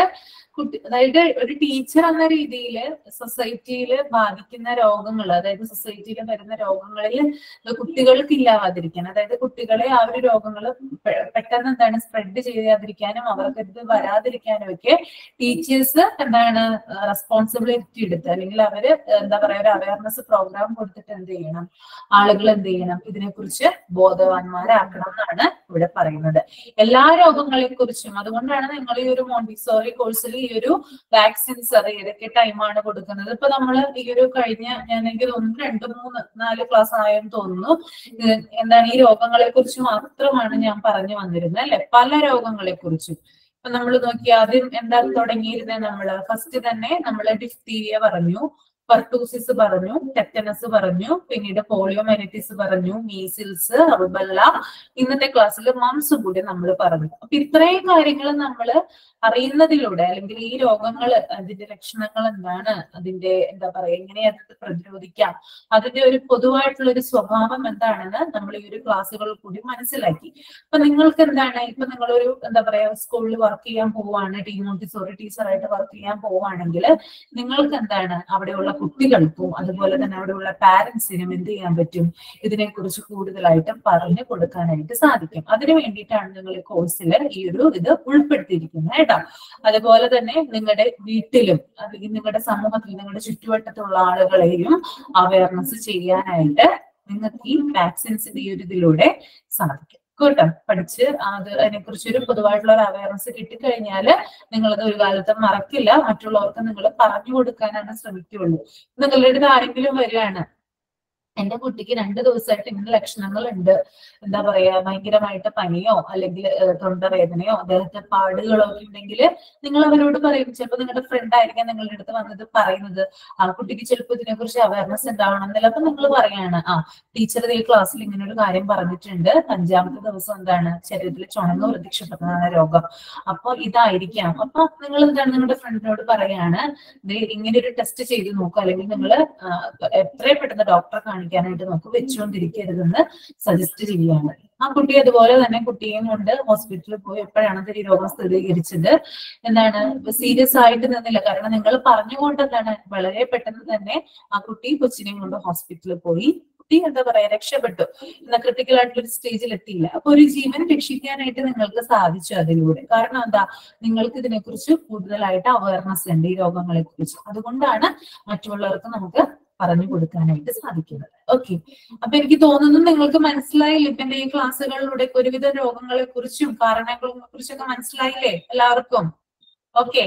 അതായത് ഒരു ടീച്ചർ എന്ന രീതിയിൽ സൊസൈറ്റിയിൽ ബാധിക്കുന്ന രോഗങ്ങൾ, അതായത് സൊസൈറ്റിയിൽ വരുന്ന രോഗങ്ങളിൽ കുട്ടികൾക്ക് ഇല്ലാതിരിക്കാൻ, അതായത് കുട്ടികളെ ആ ഒരു രോഗങ്ങൾ പെട്ടെന്ന് എന്താണ് സ്പ്രെഡ് ചെയ്യാതിരിക്കാനും അവർക്ക് ഇത് വരാതിരിക്കാനും ഒക്കെ ടീച്ചേഴ്സ് എന്താണ് റെസ്പോൺസിബിലിറ്റി എടുത്ത്, അല്ലെങ്കിൽ അവര് എന്താ പറയാ ഒരു അവയർനെസ് പ്രോഗ്രാം കൊടുത്തിട്ട് എന്ത് ചെയ്യണം, ആളുകൾ എന്ത് ചെയ്യണം, ഇതിനെക്കുറിച്ച് ബോധവാന്മാരാക്കണം എന്നാണ് ഇവിടെ പറയുന്നത്. എല്ലാ രോഗങ്ങളെ കുറിച്ചും. അതുകൊണ്ടാണ് നിങ്ങൾ ഈ ഒരു മോണ്ടിസോറി കോഴ്സിൽ ഈ ഒരു വാക്സിൻസ് അത് ഏതൊക്കെ ടൈമാണ് കൊടുക്കുന്നത്. ഇപ്പൊ നമ്മൾ ഈ ഒരു കഴിഞ്ഞ എനിക്ക് തോന്നുന്നു 2-3-4 ക്ലാസ് ആയെന്ന് തോന്നുന്നു, എന്താണ് ഈ രോഗങ്ങളെ കുറിച്ച് മാത്രമാണ് ഞാൻ പറഞ്ഞു വന്നിരുന്നത് അല്ലെ, പല രോഗങ്ങളെ കുറിച്ചും. ഇപ്പൊ നമ്മൾ നോക്കി ആദ്യം എന്താ തുടങ്ങിയിരുന്നത്, നമ്മള് ഫസ്റ്റ് തന്നെ നമ്മള് ഡിഫ്തീരിയ പറഞ്ഞു, പെർട്ടൂസിസ് പറഞ്ഞു, ടെറ്റനസ് പറഞ്ഞു, പിന്നീട് പോളിയോമൈലൈറ്റിസ് പറഞ്ഞു, മീസിൽസ്, റുബെല്ല, ഇന്നത്തെ ക്ലാസ്സിൽ മംസ് കൂടി നമ്മൾ പറഞ്ഞു. അപ്പൊ ഇത്രയും കാര്യങ്ങൾ നമ്മൾ അറിയുന്നതിലൂടെ, അല്ലെങ്കിൽ ഈ രോഗങ്ങൾ അതിന്റെ ലക്ഷണങ്ങൾ എന്താണ്, അതിന്റെ എന്താ പറയാ എങ്ങനെ അത് പ്രതിരോധിക്കാം, അതിന്റെ ഒരു പൊതുവായിട്ടുള്ള ഒരു സ്വഭാവം എന്താണെന്ന് നമ്മൾ ഈ ഒരു ക്ലാസ്സുകളിൽ കൂടി മനസ്സിലാക്കി. അപ്പൊ നിങ്ങൾക്ക് എന്താണ്, ഇപ്പൊ നിങ്ങളൊരു എന്താ പറയാ സ്കൂളിൽ വർക്ക് ചെയ്യാൻ പോവാണ്, മോണ്ടിസോറി ടീച്ചറായിട്ട് വർക്ക് ചെയ്യാൻ പോവാണെങ്കിൽ നിങ്ങൾക്ക് എന്താണ് അവിടെയുള്ള കുട്ടികൾക്കും അതുപോലെ തന്നെ അവിടെയുള്ള പാരന്റ്സിനും എന്ത് ചെയ്യാൻ പറ്റും, ഇതിനെക്കുറിച്ച് കൂടുതലായിട്ട് പറഞ്ഞു കൊടുക്കാനായിട്ട് സാധിക്കും. അതിനു വേണ്ടിയിട്ടാണ് നിങ്ങൾ ഈ കോഴ്സിൽ ഈ ഒരു ഇത് ഉൾപ്പെടുത്തിയിരിക്കുന്നത് കേട്ടോ. അതുപോലെ തന്നെ നിങ്ങളുടെ വീട്ടിലും അല്ലെങ്കിൽ നിങ്ങളുടെ സമൂഹത്തിൽ നിങ്ങളുടെ ചുറ്റുവട്ടത്തുള്ള ആളുകളെയും അവയർനെസ് ചെയ്യാനായിട്ട് നിങ്ങൾക്ക് ഈ വാക്സിൻസിന്റെ ഈ ഒരു ഇതിലൂടെ സാധിക്കും കേട്ടോ. പഠിച്ച് അതിനെക്കുറിച്ചൊരു പൊതുവായിട്ടുള്ള ഒരു അവയർനെസ് കിട്ടിക്കഴിഞ്ഞാല് നിങ്ങളത് ഒരു കാലത്ത് മറക്കില്ല. മറ്റുള്ളവർക്ക് നിങ്ങൾ പറഞ്ഞു കൊടുക്കാനാണ് ശ്രമിക്കുകയുള്ളൂ. നിങ്ങളുടെ അടുത്ത് ആരെങ്കിലും വരികയാണ്, എന്റെ കുട്ടിക്ക് 2 ദിവസമായിട്ട് ഇങ്ങനെ ലക്ഷണങ്ങളുണ്ട്, എന്താ പറയാ ഭയങ്കരമായിട്ട് പനിയോ അല്ലെങ്കിൽ തൊണ്ടവേദനയോ അദ്ദേഹത്തെ പാടുകളോ ഒക്കെ ഉണ്ടെങ്കിൽ നിങ്ങൾ അവരോട് പറയും. ചിലപ്പോൾ നിങ്ങളുടെ ഫ്രണ്ട് ആയിരിക്കാം നിങ്ങളുടെ അടുത്ത് വന്നത് പറയുന്നത്, ആ കുട്ടിക്ക് ചിലപ്പോൾ ഇതിനെക്കുറിച്ച് അവയർനെസ് ഉണ്ടാവണം എന്നല്ല. അപ്പൊ നിങ്ങൾ പറയാണ്, ടീച്ചർ ഈ ക്ലാസ്സിൽ ഇങ്ങനെ ഒരു കാര്യം പറഞ്ഞിട്ടുണ്ട്, 5ാമത്തെ ദിവസം എന്താണ് ശരീരത്തിൽ ചുണങ്ങ് പ്രത്യക്ഷപ്പെടുന്നതാണ് രോഗം, അപ്പൊ ഇതായിരിക്കാം. അപ്പൊ നിങ്ങൾ എന്താണ് നിങ്ങളുടെ ഫ്രണ്ടിനോട് പറയാണ്, ഇങ്ങനെ ഒരു ടെസ്റ്റ് ചെയ്ത് നോക്കുക, അല്ലെങ്കിൽ നിങ്ങൾ എത്രയും പെട്ടെന്ന് ഡോക്ടറെ കാണിക്കാനായിട്ട് നമുക്ക് വെച്ചുകൊണ്ടിരിക്കരുതെന്ന് സജസ്റ്റ് ചെയ്യുകയാണ്. ആ കുട്ടി അതുപോലെ തന്നെ കുട്ടിയെയും കൊണ്ട് ഹോസ്പിറ്റലിൽ പോയി എപ്പോഴാണ് ഈ രോഗം സ്ഥിരീകരിച്ചത്, എന്താണ് സീരിയസ് ആയിട്ട് നിന്നില്ല. കാരണം നിങ്ങൾ പറഞ്ഞുകൊണ്ട് എന്താണ് വളരെ പെട്ടെന്ന് തന്നെ ആ കുട്ടി കൊച്ചിനെയും കൊണ്ട് ഹോസ്പിറ്റലിൽ പോയി, കുട്ടി എന്താ പറയാ രക്ഷപ്പെട്ടു. എന്നാൽ ക്രിട്ടിക്കൽ ആയിട്ടുള്ള ഒരു സ്റ്റേജിൽ എത്തിയില്ല. അപ്പൊ ഒരു ജീവൻ രക്ഷിക്കാനായിട്ട് നിങ്ങൾക്ക് സാധിച്ചു അതിലൂടെ. കാരണം എന്താ, നിങ്ങൾക്ക് ഇതിനെക്കുറിച്ച് കൂടുതലായിട്ട് അവയർനെസ് ഉണ്ട് ഈ രോഗങ്ങളെ കുറിച്ച്. അതുകൊണ്ടാണ് മറ്റുള്ളവർക്ക് നമുക്ക് പറഞ്ഞു കൊടുക്കാനായിട്ട് സാധിക്കുന്നത്. ഓക്കെ, അപ്പൊ എനിക്ക് തോന്നുന്നു നിങ്ങൾക്ക് മനസ്സിലായില്ലേ ഇപ്പൊ എന്റെ ഈ ക്ലാസ്സുകളിലൂടെ ഒരുവിധ രോഗങ്ങളെ കുറിച്ചും കാരണങ്ങളെ കുറിച്ചൊക്കെ മനസ്സിലായില്ലേ എല്ലാവർക്കും? ഓക്കെ,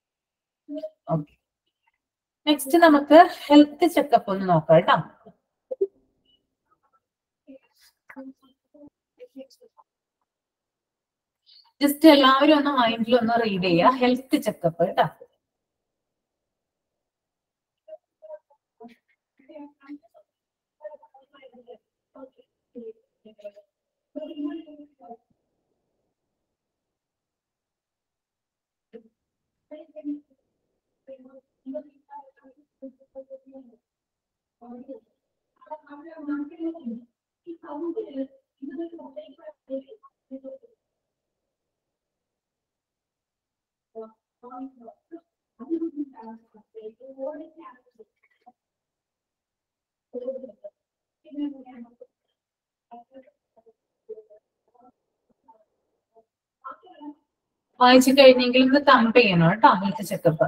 നെക്സ്റ്റ് നമുക്ക് ഹെൽത്ത് ചെക്കപ്പ് ഒന്ന് നോക്കാം കേട്ടോ. ജസ്റ്റ് എല്ലാവരും ഒന്ന് മൈൻഡിൽ ഒന്ന് റീഡ് ചെയ്യുക, ഹെൽത്ത് ചെക്കപ്പ് കേട്ടോ. വായിച്ചു കഴിഞ്ഞെങ്കിൽ ഒന്ന് തമ്പ് ചെയ്യണം കേട്ടോ ഹെൽത്ത് ചെക്കപ്പ്.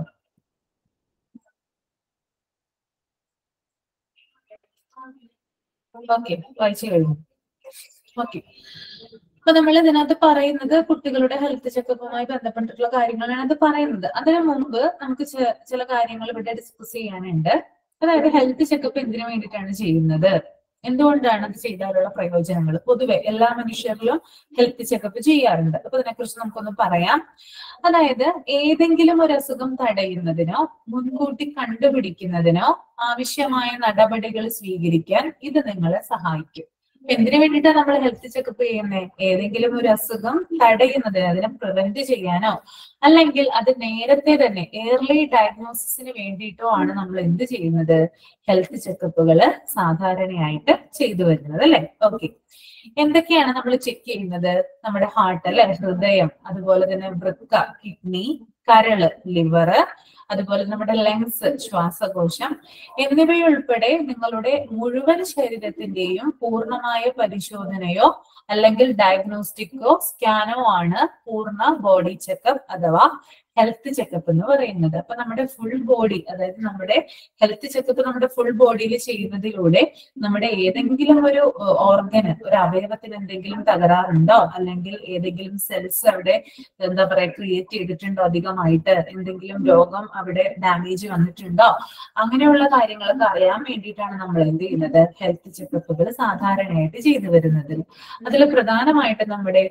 ഓക്കെ, വായിച്ചു കഴിഞ്ഞു. ഓക്കെ, അപ്പൊ നമ്മൾ ഇതിനകത്ത് പറയുന്നത് കുട്ടികളുടെ ഹെൽത്ത് ചെക്കപ്പുമായി ബന്ധപ്പെട്ടിട്ടുള്ള കാര്യങ്ങളാണ് അത് പറയുന്നത്. അതിനു മുമ്പ് നമുക്ക് ചില കാര്യങ്ങൾ ഇവിടെ ഡിസ്കസ് ചെയ്യാനുണ്ട്. അതായത് ഹെൽത്ത് ചെക്കപ്പ് എന്തിനു വേണ്ടിയിട്ടാണ് ചെയ്യുന്നത്, എന്തുകൊണ്ടാണ് അത് ചെയ്താലുള്ള പ്രയോജനങ്ങൾ. പൊതുവെ എല്ലാ മനുഷ്യരിലും ഹെൽത്ത് ചെക്കപ്പ് ചെയ്യാറുണ്ട്. അപ്പൊ ഇതിനെക്കുറിച്ച് നമുക്കൊന്ന് പറയാം. അതായത് ഏതെങ്കിലും ഒരു അസുഖം തടയുന്നതിനോ മുൻകൂട്ടി കണ്ടുപിടിക്കുന്നതിനോ ആവശ്യമായ നടപടികൾ സ്വീകരിക്കാൻ ഇത് നിങ്ങളെ സഹായിക്കും. എന്തിനു വേണ്ടിയിട്ടാണ് നമ്മൾ ഹെൽത്ത് ചെക്കപ്പ് ചെയ്യുന്നത്? ഏതെങ്കിലും ഒരു അസുഖം തടയുന്നതിന്, അതിനെ പ്രിവെന്റ് ചെയ്യാനോ അല്ലെങ്കിൽ അത് നേരത്തെ തന്നെ ഏർലി ഡയഗ്നോസിസിന് വേണ്ടിയിട്ടോ ആണ് നമ്മൾ എന്ത് ചെയ്യുന്നത്? ഹെൽത്ത് ചെക്കപ്പുകള് സാധാരണയായിട്ട് ചെയ്തു വരുന്നത് അല്ലെ. ഓക്കെ, എന്തൊക്കെയാണ് നമ്മൾ ചെക്ക് ചെയ്യുന്നത്? നമ്മുടെ ഹാർട്ട് അല്ലെ, ഹൃദയം, അതുപോലെ തന്നെ വൃക്ക, കിഡ്നി, കരള്, ലിവറ്, അതുപോലെ നമ്മുടെ ലങ്സ്, ശ്വാസകോശം എന്നിവയുൾപ്പെടെ നിങ്ങളുടെ മുഴുവൻ ശരീരത്തിന്റെയും പൂർണ്ണമായ പരിശോധനയോ അല്ലെങ്കിൽ ഡയഗ്നോസ്റ്റിക്കോ സ്കാനോ ആണ് പൂർണ്ണ ബോഡി ചെക്കപ്പ് അഥവാ ഹെൽത്ത് ചെക്കപ്പ് എന്ന് പറയുന്നത്. അപ്പൊ നമ്മുടെ ഫുൾ ബോഡി, അതായത് നമ്മുടെ ഹെൽത്ത് ചെക്കപ്പ് നമ്മുടെ ഫുൾ ബോഡിയിൽ ചെയ്യുന്നതിലൂടെ നമ്മുടെ ഏതെങ്കിലും ഒരു ഓർഗന്, ഒരു അവയവത്തിന് എന്തെങ്കിലും തകരാറുണ്ടോ അല്ലെങ്കിൽ ഏതെങ്കിലും സെൽസ് അവിടെ എന്താ പറയാ ക്രിയേറ്റ് ചെയ്തിട്ടുണ്ടോ അധികമായിട്ട്, എന്തെങ്കിലും രോഗം അവിടെ ഡാമേജ് വന്നിട്ടുണ്ടോ, അങ്ങനെയുള്ള കാര്യങ്ങളൊക്കെ അറിയാൻ വേണ്ടിയിട്ടാണ് നമ്മൾ എന്ത് ചെയ്യുന്നത്? ഹെൽത്ത് ചെക്കപ്പുകൾ സാധാരണയായിട്ട് ചെയ്തു വരുന്നത്. അതിൽ പ്രധാനമായിട്ട് നമ്മുടെ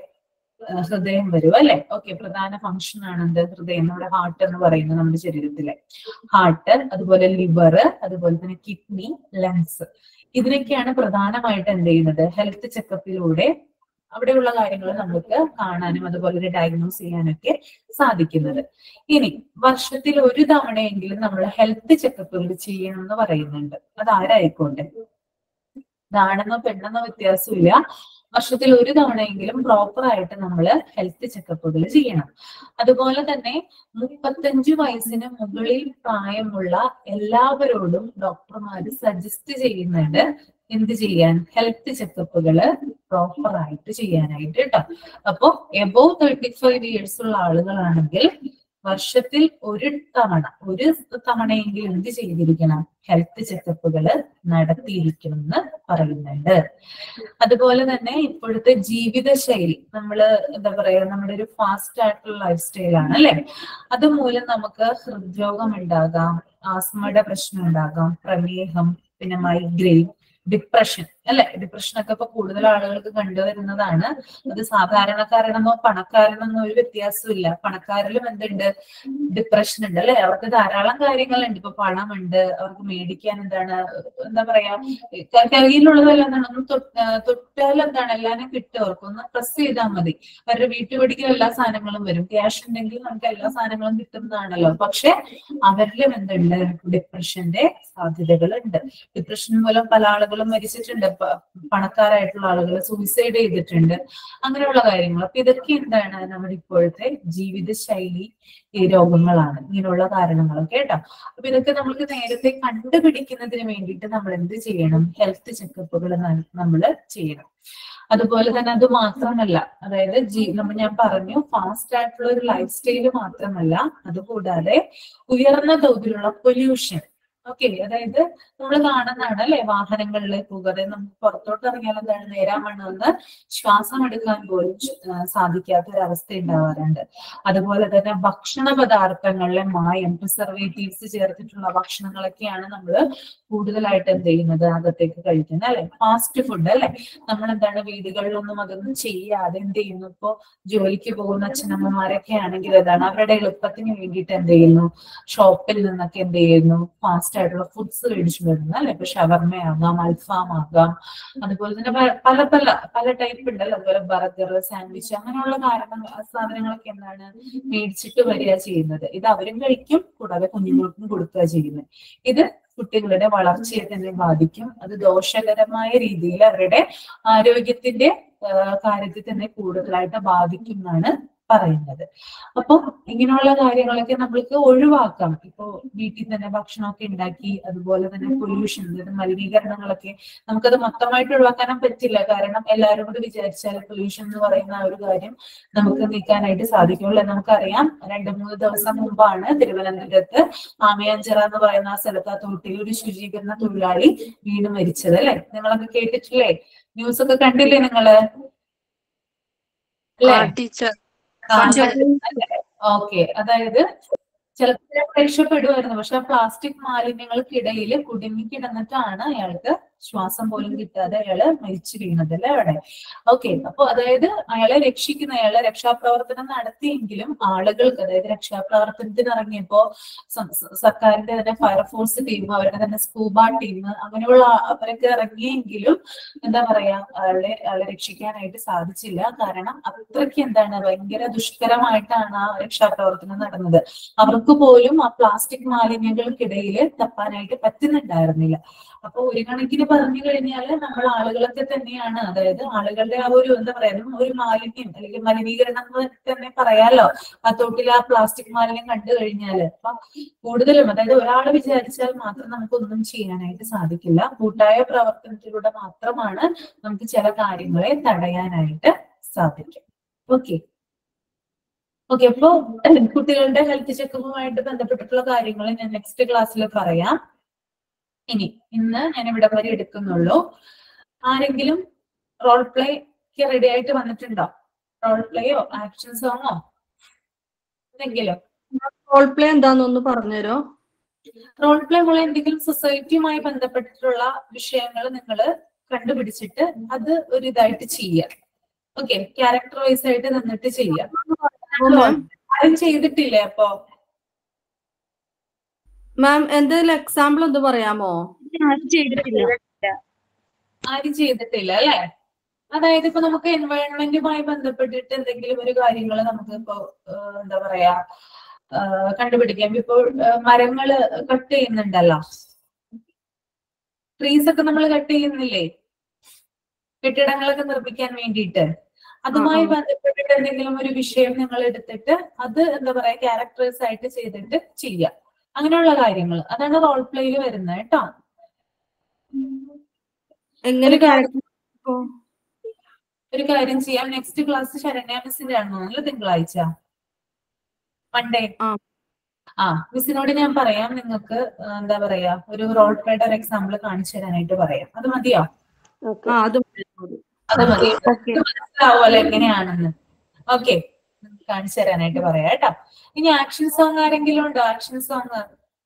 ഹൃദയം വരും അല്ലെ. ഓക്കെ, പ്രധാന ഫംഗ്ഷൻ ആണ് എന്ത്? ഹൃദയം, നമ്മുടെ ഹാർട്ട് എന്ന് പറയുന്നത് നമ്മുടെ ശരീരത്തിലെ ഹാർട്ട്, അതുപോലെ ലിവർ, അതുപോലെ തന്നെ കിഡ്നി, ലങ്സ്, ഇതിനൊക്കെയാണ് പ്രധാനമായിട്ട് എന്ത് ചെയ്യുന്നത്? ഹെൽത്ത് ചെക്കപ്പിലൂടെ അവിടെയുള്ള കാര്യങ്ങൾ നമുക്ക് കാണാനും അതുപോലെ ഡയഗ്നോസ് ചെയ്യാനൊക്കെ സാധിക്കുന്നത്. ഇനി വർഷത്തിൽ ഒരു തവണയെങ്കിലും നമ്മൾ ഹെൽത്ത് ചെക്കപ്പുകൾ ചെയ്യണം എന്ന് പറയുന്നുണ്ട്. അത് ആരായിക്കോട്ടെ, ആണെന്നോ പെണ്ണെന്നോ വ്യത്യാസമില്ല, വർഷത്തിൽ ഒരു തവണയെങ്കിലും പ്രോപ്പർ ആയിട്ട് നമ്മൾ ഹെൽത്ത് ചെക്കപ്പുകൾ ചെയ്യണം. അതുപോലെ തന്നെ 35 വയസ്സിന് മുകളിൽ പ്രായമുള്ള എല്ലാവരോടും ഡോക്ടർമാര് സജസ്റ്റ് ചെയ്യുന്നുണ്ട് എന്ത് ചെയ്യാൻ? ഹെൽത്ത് ചെക്കപ്പുകള് പ്രോപ്പർ ആയിട്ട് ചെയ്യാനായിട്ട് കേട്ടോ. അപ്പോ എബോവ് 35 ഇയേഴ്സ് ഉള്ള ആളുകളാണെങ്കിൽ വർഷത്തിൽ ഒരു തവണയെങ്കിലും എന്ത് ചെയ്തിരിക്കണം? ഹെൽത്ത് ചെക്കപ്പുകൾ നടത്തിയിരിക്കണം എന്ന് പറയുന്നുണ്ട്. അതുപോലെ തന്നെ ഇപ്പോഴത്തെ ജീവിതശൈലി, നമ്മള് എന്താ പറയാ, നമ്മുടെ ഒരു ഫാസ്റ്റ് ആയിട്ടുള്ള ലൈഫ് സ്റ്റൈലാണ് അല്ലെ. അതുമൂലം നമുക്ക് ഹൃദ്രോഗം ഉണ്ടാകാം, ആസ്മയുടെ പ്രശ്നം ഉണ്ടാകാം, പ്രമേഹം, പിന്നെ മൈഗ്രെയിൻ, ഡിപ്രഷൻ അല്ലെ. ഡിപ്രഷനൊക്കെ ഇപ്പൊ കൂടുതൽ ആളുകൾക്ക് കണ്ടുവരുന്നതാണ്. അത് സാധാരണക്കാരനെന്നോ പണക്കാരനെന്നോ ഒരു വ്യത്യാസമില്ല. പണക്കാരിലും എന്തുണ്ട്? ഡിപ്രഷൻ ഉണ്ട് അല്ലെ. അവർക്ക് ധാരാളം കാര്യങ്ങളുണ്ട്. ഇപ്പൊ പണമുണ്ട്, അവർക്ക് മേടിക്കാൻ എന്താണ് എന്താ പറയാ, കയ്യിലുള്ളതെല്ലാം എന്താണ്, ഒന്ന് തൊട്ടാൽ എന്താണ് എല്ലാരും കിട്ടും. അവർക്കൊന്ന് പ്രസ് ചെയ്താൽ മതി, അവരുടെ വീട്ടുപടിക്കൽ എല്ലാ സാധനങ്ങളും വരും. ക്യാഷ് ഉണ്ടെങ്കിൽ നമുക്ക് എല്ലാ സാധനങ്ങളും കിട്ടുന്നതാണല്ലോ. പക്ഷെ അവരിലും എന്തുണ്ട്? ഡിപ്രഷന്റെ സാധ്യതകളുണ്ട്. ഡിപ്രഷൻ മൂലം പല ആളുകളും മരിച്ചിട്ടുണ്ട്. പണക്കാരായിട്ടുള്ള ആളുകൾ സൂയിസൈഡ് ചെയ്തിട്ടുണ്ട്. അങ്ങനെയുള്ള കാര്യങ്ങൾ. അപ്പൊ ഇതൊക്കെ എന്താണ്? നമ്മുടെ ഇപ്പോഴത്തെ ജീവിതശൈലി രോഗങ്ങളാണ്, ഇങ്ങനെയുള്ള കാരണങ്ങളൊക്കെ കേട്ടോ. അപ്പൊ ഇതൊക്കെ നമുക്ക് നേരത്തെ കണ്ടുപിടിക്കുന്നതിന് വേണ്ടിയിട്ട് നമ്മൾ എന്ത് ചെയ്യണം? ഹെൽത്ത് ചെക്കപ്പുകൾ നമ്മൾ ചെയ്യണം. അതുപോലെ തന്നെ അത് മാത്രമല്ല, അതായത് ഞാൻ പറഞ്ഞു ഫാസ്റ്റ് ആയിട്ടുള്ള ഒരു ലൈഫ് സ്റ്റൈല് മാത്രമല്ല, അതുകൂടാതെ ഉയർന്ന തോതിലുള്ള പൊല്യൂഷൻ. ഓക്കെ, അതായത് നമ്മൾ കാണുന്നതാണ് അല്ലെ, വാഹനങ്ങളിലെ പുക. അതായത് നമുക്ക് പുറത്തോട്ട് ഇറങ്ങിയാൽ എന്താണ്, നേരാമണ്ണെന്ന് ശ്വാസം എടുക്കാൻ പോലും സാധിക്കാത്ത ഒരു അവസ്ഥ ഉണ്ടാവാറുണ്ട്. അതുപോലെ തന്നെ ഭക്ഷണ പദാർത്ഥങ്ങളിലെ മായം, പ്രിസർവേറ്റീവ്സ് ചേർത്തിട്ടുള്ള ഭക്ഷണങ്ങളൊക്കെയാണ് നമ്മൾ കൂടുതലായിട്ട് എന്ത് ചെയ്യുന്നത്? അകത്തേക്ക് കഴിക്കുന്നത് അല്ലെ. ഫാസ്റ്റ് ഫുഡ് അല്ലെ. നമ്മൾ എന്താണ് വീടുകളിലൊന്നും അതൊന്നും ചെയ്യാതെ എന്ത് ചെയ്യുന്നു? ഇപ്പോ ജോലിക്ക് പോകുന്ന അച്ഛനമ്മമാരൊക്കെ ആണെങ്കിൽ എന്താണ്, അവരുടെ എളുപ്പത്തിന് വേണ്ടിയിട്ട് എന്ത് ചെയ്യുന്നു? ഷോപ്പിൽ നിന്നൊക്കെ എന്ത് ചെയ്യുന്നു? ഫാസ്റ്റ് ഫാസ്റ്റ് ആയിട്ടുള്ള ഫുഡ്സ് മേടിച്ചു വരുന്നത് അല്ലെ. ഇപ്പൊ ഷവർമ ആകാം, അൽഫാം ആകാം, അതുപോലെ തന്നെ പല പല പല ടൈപ്പ് ഉണ്ടല്ലോ. അതുപോലെ ബർഗർ, സാൻഡ്വിച്ച് അങ്ങനെയുള്ള സാധനങ്ങളൊക്കെ എന്താണ് മേടിച്ചിട്ട് വരിക ചെയ്യുന്നത്. ഇത് അവരും കഴിക്കും, കൂടാതെ കുഞ്ഞുങ്ങൾക്കും കൊടുക്കുക ചെയ്യുന്നത്. ഇത് കുട്ടികളുടെ വളർച്ചയെ തന്നെ ബാധിക്കും. അത് ദോഷകരമായ രീതിയിൽ അവരുടെ ആരോഗ്യത്തിന്റെ കാര്യത്തിൽ തന്നെ കൂടുതലായിട്ട് ബാധിക്കും എന്നാണ് പറയുന്നത്. അപ്പൊ ഇങ്ങനെയുള്ള കാര്യങ്ങളൊക്കെ നമ്മൾക്ക് ഒഴിവാക്കാം. ഇപ്പോ വീട്ടിൽ തന്നെ ഭക്ഷണമൊക്കെ ഉണ്ടാക്കി, അതുപോലെ തന്നെ പൊല്യൂഷൻ, മലിനീകരണങ്ങളൊക്കെ നമുക്കത് മൊത്തമായിട്ട് ഒഴിവാക്കാനും പറ്റില്ല. കാരണം എല്ലാവരും കൂടി വിചാരിച്ചാൽ പൊല്യൂഷൻ എന്ന് പറയുന്ന ആ ഒരു കാര്യം നമുക്ക് നീക്കാനായിട്ട് സാധിക്കുള്ളൂ. നമുക്കറിയാം 2-3 ദിവസം മുമ്പാണ് തിരുവനന്തപുരത്ത് ആമയാഞ്ചിറ എന്ന് പറയുന്ന ആ സ്ഥലത്ത് ആ തോട്ടിൽ ഒരു ശുചീകരണ തൊഴിലാളി വീണ് മരിച്ചത് അല്ലെ. നിങ്ങളൊക്കെ കേട്ടിട്ടില്ലേ? ന്യൂസ് ഒക്കെ കണ്ടില്ലേ നിങ്ങള്? അല്ലേ? ഓക്കെ. അതായത് ചിലപ്പോൾ രക്ഷപ്പെടുമായിരുന്നു, പക്ഷെ പ്ലാസ്റ്റിക് മാലിന്യങ്ങൾക്കിടയിൽ കുടുങ്ങിക്കിടന്നിട്ടാണ് അയാൾക്ക് ശ്വാസം പോലും കിട്ടാതെ അയാള് മരിച്ചു വീണത് അല്ലെ അവിടെ. ഓക്കെ. അപ്പൊ അതായത് അയാളെ അയാളെ രക്ഷാപ്രവർത്തനം നടത്തിയെങ്കിലും ആളുകൾക്ക്, അതായത് രക്ഷാപ്രവർത്തനത്തിന് ഇറങ്ങിയപ്പോ സർക്കാരിന്റെ തന്നെ ഫയർഫോഴ്സ് ടീം, അവരുടെ തന്നെ സ്കൂബ ടീം, അങ്ങനെയുള്ള അവരൊക്കെ ഇറങ്ങിയെങ്കിലും എന്താ പറയാ, അയാളെ രക്ഷിക്കാനായിട്ട് സാധിച്ചില്ല. കാരണം അത്രയ്ക്ക് എന്താണ് ഭയങ്കര ദുഷ്കരമായിട്ടാണ് ആ രക്ഷാപ്രവർത്തനം നടന്നത്. അവർക്ക് പോലും ആ പ്ലാസ്റ്റിക് മാലിന്യങ്ങൾക്കിടയിൽ തപ്പാനായിട്ട് പറ്റുന്നുണ്ടായിരുന്നില്ല. അപ്പൊ ഒരു കണക്കിന് പറഞ്ഞു കഴിഞ്ഞാൽ നമ്മൾ ആളുകളൊക്കെ തന്നെയാണ്, അതായത് ആളുകളുടെ ആ ഒരു എന്താ പറയാ ഒരു മാലിന്യം അല്ലെങ്കിൽ മലിനീകരണം എന്ന് തന്നെ പറയാലോ ആ തോട്ടിൽ ആ പ്ലാസ്റ്റിക് മാലിന്യം കണ്ടു കഴിഞ്ഞാല്. അപ്പൊ കൂടുതലും അതായത് ഒരാൾ വിചാരിച്ചാൽ മാത്രം നമുക്കൊന്നും ചെയ്യാനായിട്ട് സാധിക്കില്ല. കൂട്ടായ പ്രവർത്തനത്തിലൂടെ മാത്രമാണ് നമുക്ക് ചില കാര്യങ്ങളെ തടയാനായിട്ട് സാധിക്കും. ഓക്കെ. ഓക്കെ. അപ്പൊ കുട്ടികളുടെ ഹെൽത്ത് ചെക്കപ്പുമായിട്ട് ബന്ധപ്പെട്ടിട്ടുള്ള കാര്യങ്ങൾ ഞാൻ നെക്സ്റ്റ് ക്ലാസ്സിൽ പറയാം. ഇനി ഇന്ന് ഞാൻ ഇവിടെ വരെ എടുക്കുന്നുള്ളൂ. ആരെങ്കിലും റോൾ പ്ലേക്ക് റെഡി ആയിട്ട് വന്നിട്ടുണ്ടോ? റോൾ പ്ലേയോ ആക്ഷൻ സോങ്ങോ എന്തെങ്കിലും? റോൾ പ്ലേ എന്താന്നൊന്ന് പറഞ്ഞുതരോ? റോൾ പ്ലേ പോലെ എന്തെങ്കിലും സൊസൈറ്റിയുമായി ബന്ധപ്പെട്ടിട്ടുള്ള വിഷയങ്ങൾ നിങ്ങൾ കണ്ടുപിടിച്ചിട്ട് അത് ഒരു ഇതായിട്ട് ചെയ്യാം. ഓക്കെ. ക്യാരക്ടർ വൈസ് ആയിട്ട് നിന്നിട്ട് ചെയ്യാം. ആരും ചെയ്തിട്ടില്ലേ അപ്പോ? മാം എന്തെങ്കിലും എക്സാമ്പിൾ ഒന്ന് പറയാമോ? ആരും ചെയ്തിട്ടില്ല അല്ലെ. അതായത് ഇപ്പൊ നമുക്ക് എൻവയോൺമെന്റുമായി ബന്ധപ്പെട്ടിട്ട് എന്തെങ്കിലും ഒരു കാര്യങ്ങൾ നമുക്ക് ഇപ്പോ എന്താ പറയാ കണ്ടുപിടിക്കാം. ഇപ്പോൾ മരങ്ങള് കട്ട് ചെയ്യുന്നുണ്ടല്ലോ, ട്രീസ് ഒക്കെ നമ്മൾ കട്ട് ചെയ്യുന്നില്ലേ കെട്ടിടങ്ങളൊക്കെ നിർമ്മിക്കാൻ വേണ്ടിയിട്ട്. അതുമായി ബന്ധപ്പെട്ടിട്ട് എന്തെങ്കിലും ഒരു വിഷയം നിങ്ങൾ എടുത്തിട്ട് അത് എന്താ പറയാ ക്യാരക്ടേഴ്സ് ആയിട്ട് ചെയ്തിട്ട് ചെയ്യാം. അങ്ങനെയുള്ള കാര്യങ്ങൾ അതാണ് റോൾ പ്ലേയിൽ വരുന്നത് കേട്ടോ. ഒരു കാര്യം ചെയ്യാം. നെക്സ്റ്റ് ക്ലാസ് ശരണ്യ മിസ്സിന്റെ ആണോ തിങ്കളാഴ്ച മൺഡേ? മിസ്സിനോട് ഞാൻ പറയാം നിങ്ങൾക്ക് എന്താ പറയാ ഒരു റോൾ പ്ലേയുടെ ഒരു എക്സാമ്പിൾ കാണിച്ചു തരാനായിട്ട് പറയാം. അത് മതിയോ? അത് മതി. മനസ്സിലാവുമല്ലോ എങ്ങനെയാണെന്ന്. ഓക്കെ. കാണിച്ചു തരാനായിട്ട് പറയാം കേട്ടോ. ഇനി ആക്ഷൻ സോങ് ആരെങ്കിലും ഉണ്ടോ? ആക്ഷൻ സോങ്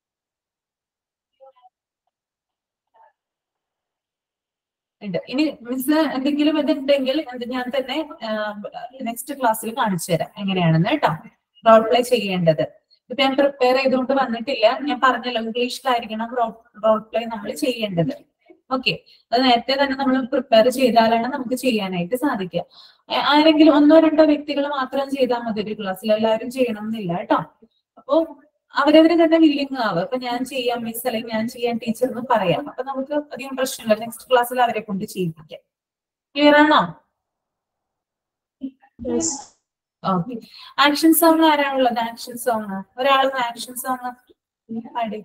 ഉണ്ട്. ഇനി മിസ് എന്തെങ്കിലും ഇതുണ്ടെങ്കിൽ ഞാൻ തന്നെ നെക്സ്റ്റ് ക്ലാസ്സിൽ കാണിച്ചു തരാം എങ്ങനെയാണെന്ന് കേട്ടോ റോൾ പ്ലേ ചെയ്യേണ്ടത്. ഇപ്പൊ ഞാൻ പ്രിപ്പയർ ചെയ്തുകൊണ്ട് വന്നിട്ടില്ല. ഞാൻ പറഞ്ഞല്ലോ ഇംഗ്ലീഷിലായിരിക്കണം റോൾ പ്ലേ നമ്മൾ ചെയ്യേണ്ടത്. ഓക്കെ. അത് നേരത്തെ തന്നെ നമ്മൾ പ്രിപ്പയർ ചെയ്താലാണ് നമുക്ക് ചെയ്യാനായിട്ട് സാധിക്കുക. ആരെങ്കിലും 1-2 വ്യക്തികൾ മാത്രം ചെയ്താൽ മതി ഒരു ക്ലാസ്സിൽ, എല്ലാവരും ചെയ്യണം എന്നില്ല കേട്ടോ. അപ്പൊ അവരവര് തന്നെ വില്ലിങ് ആവുക. അപ്പൊ ഞാൻ ചെയ്യാം മിസ് അല്ലെങ്കിൽ ഞാൻ ചെയ്യാൻ ടീച്ചർ എന്ന് പറയാം. അപ്പൊ നമുക്ക് അധികം പ്രശ്നമില്ല. നെക്സ്റ്റ് ക്ലാസ്സിൽ അവരെ കൊണ്ട് ചെയ്യിപ്പിക്കാം. ക്ലിയർ ആണോ? ഓക്കെ. ആക്ഷൻ സോങ് ആരാണുള്ളത്? ആക്ഷൻ സോങ് ഒരാളൊന്ന് ആക്ഷൻ സോങ് പാടി.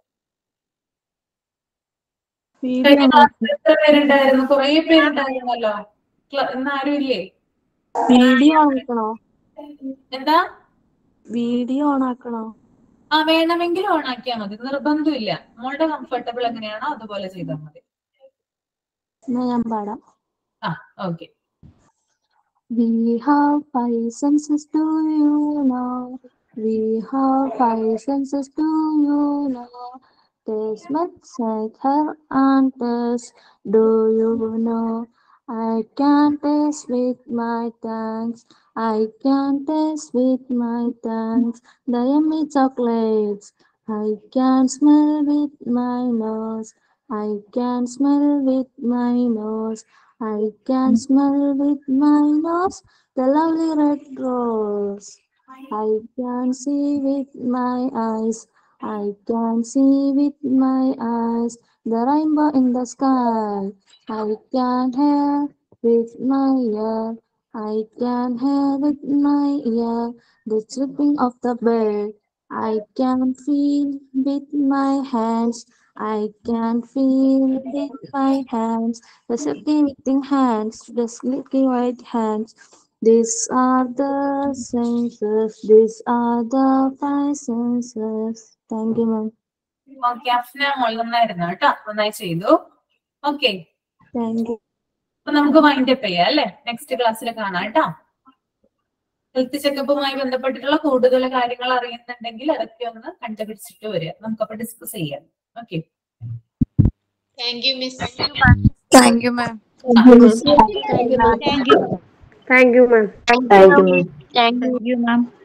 എത്ര പേരുണ്ടായിരുന്നു? കുറെ പേരുണ്ടായിരുന്നല്ലോ. ഇന്ന് ആരും ഇല്ലേ? വീഡിയോ ഓണാക്കണോ? എന്താ? വീഡിയോ ഓണാക്കണോ? വേണമെങ്കിൽ ഓൺ ആക്കിയാൽ മതി, നിർബന്ധമില്ല. മോളുടെ കംഫർട്ടബിൾ എങ്ങനെയാണോ അതുപോലെ ചെയ്താൽ മതി. ഞാൻ പാടാം. Okay. We have 5 senses, do you know? We have 5 senses, do you know? Taste, smell, sight, hear, and taste. Do you know? I can taste with my tongues. I can taste with my tongues. The yummy chocolates. I can smell with my nose. I can smell with my nose. I can smell with my nose the lovely red rose. I can see with my eyes. I can see with my eyes the rainbow in the sky. I can hear with my ear. I can hear with my ear the chirping of the bird. I can feel with my hands. I can feel with my hands. The silky knitting hands, the silky white hands. These are the senses. These are the five senses. Thank you, ma'am. Okay, Afna മോൾ നന്നായിരുന്നു കേട്ടോ, നന്നായി ചെയ്തു. Okay, Thank you. അപ്പൊ നമുക്ക് വൈൻഡ് അപ്പ് ചെയ്യാം അല്ലെ? നെക്സ്റ്റ് ക്ലാസ്സിൽ കാണാം കേട്ടോ. ഹെൽത്ത് ചെക്കപ്പുമായി ബന്ധപ്പെട്ടിട്ടുള്ള കൂടുതൽ കാര്യങ്ങൾ അറിയുന്നുണ്ടെങ്കിൽ അതൊക്കെ ഒന്ന് കണ്ടുപിടിച്ചിട്ട് വരിക, നമുക്കപ്പോ ഡിസ്കസ് ചെയ്യാം. Okay, thank you miss. Thank you, ma'am. Thank you, miss. Thank you. Thank you, ma'am. Thank you, ma'am.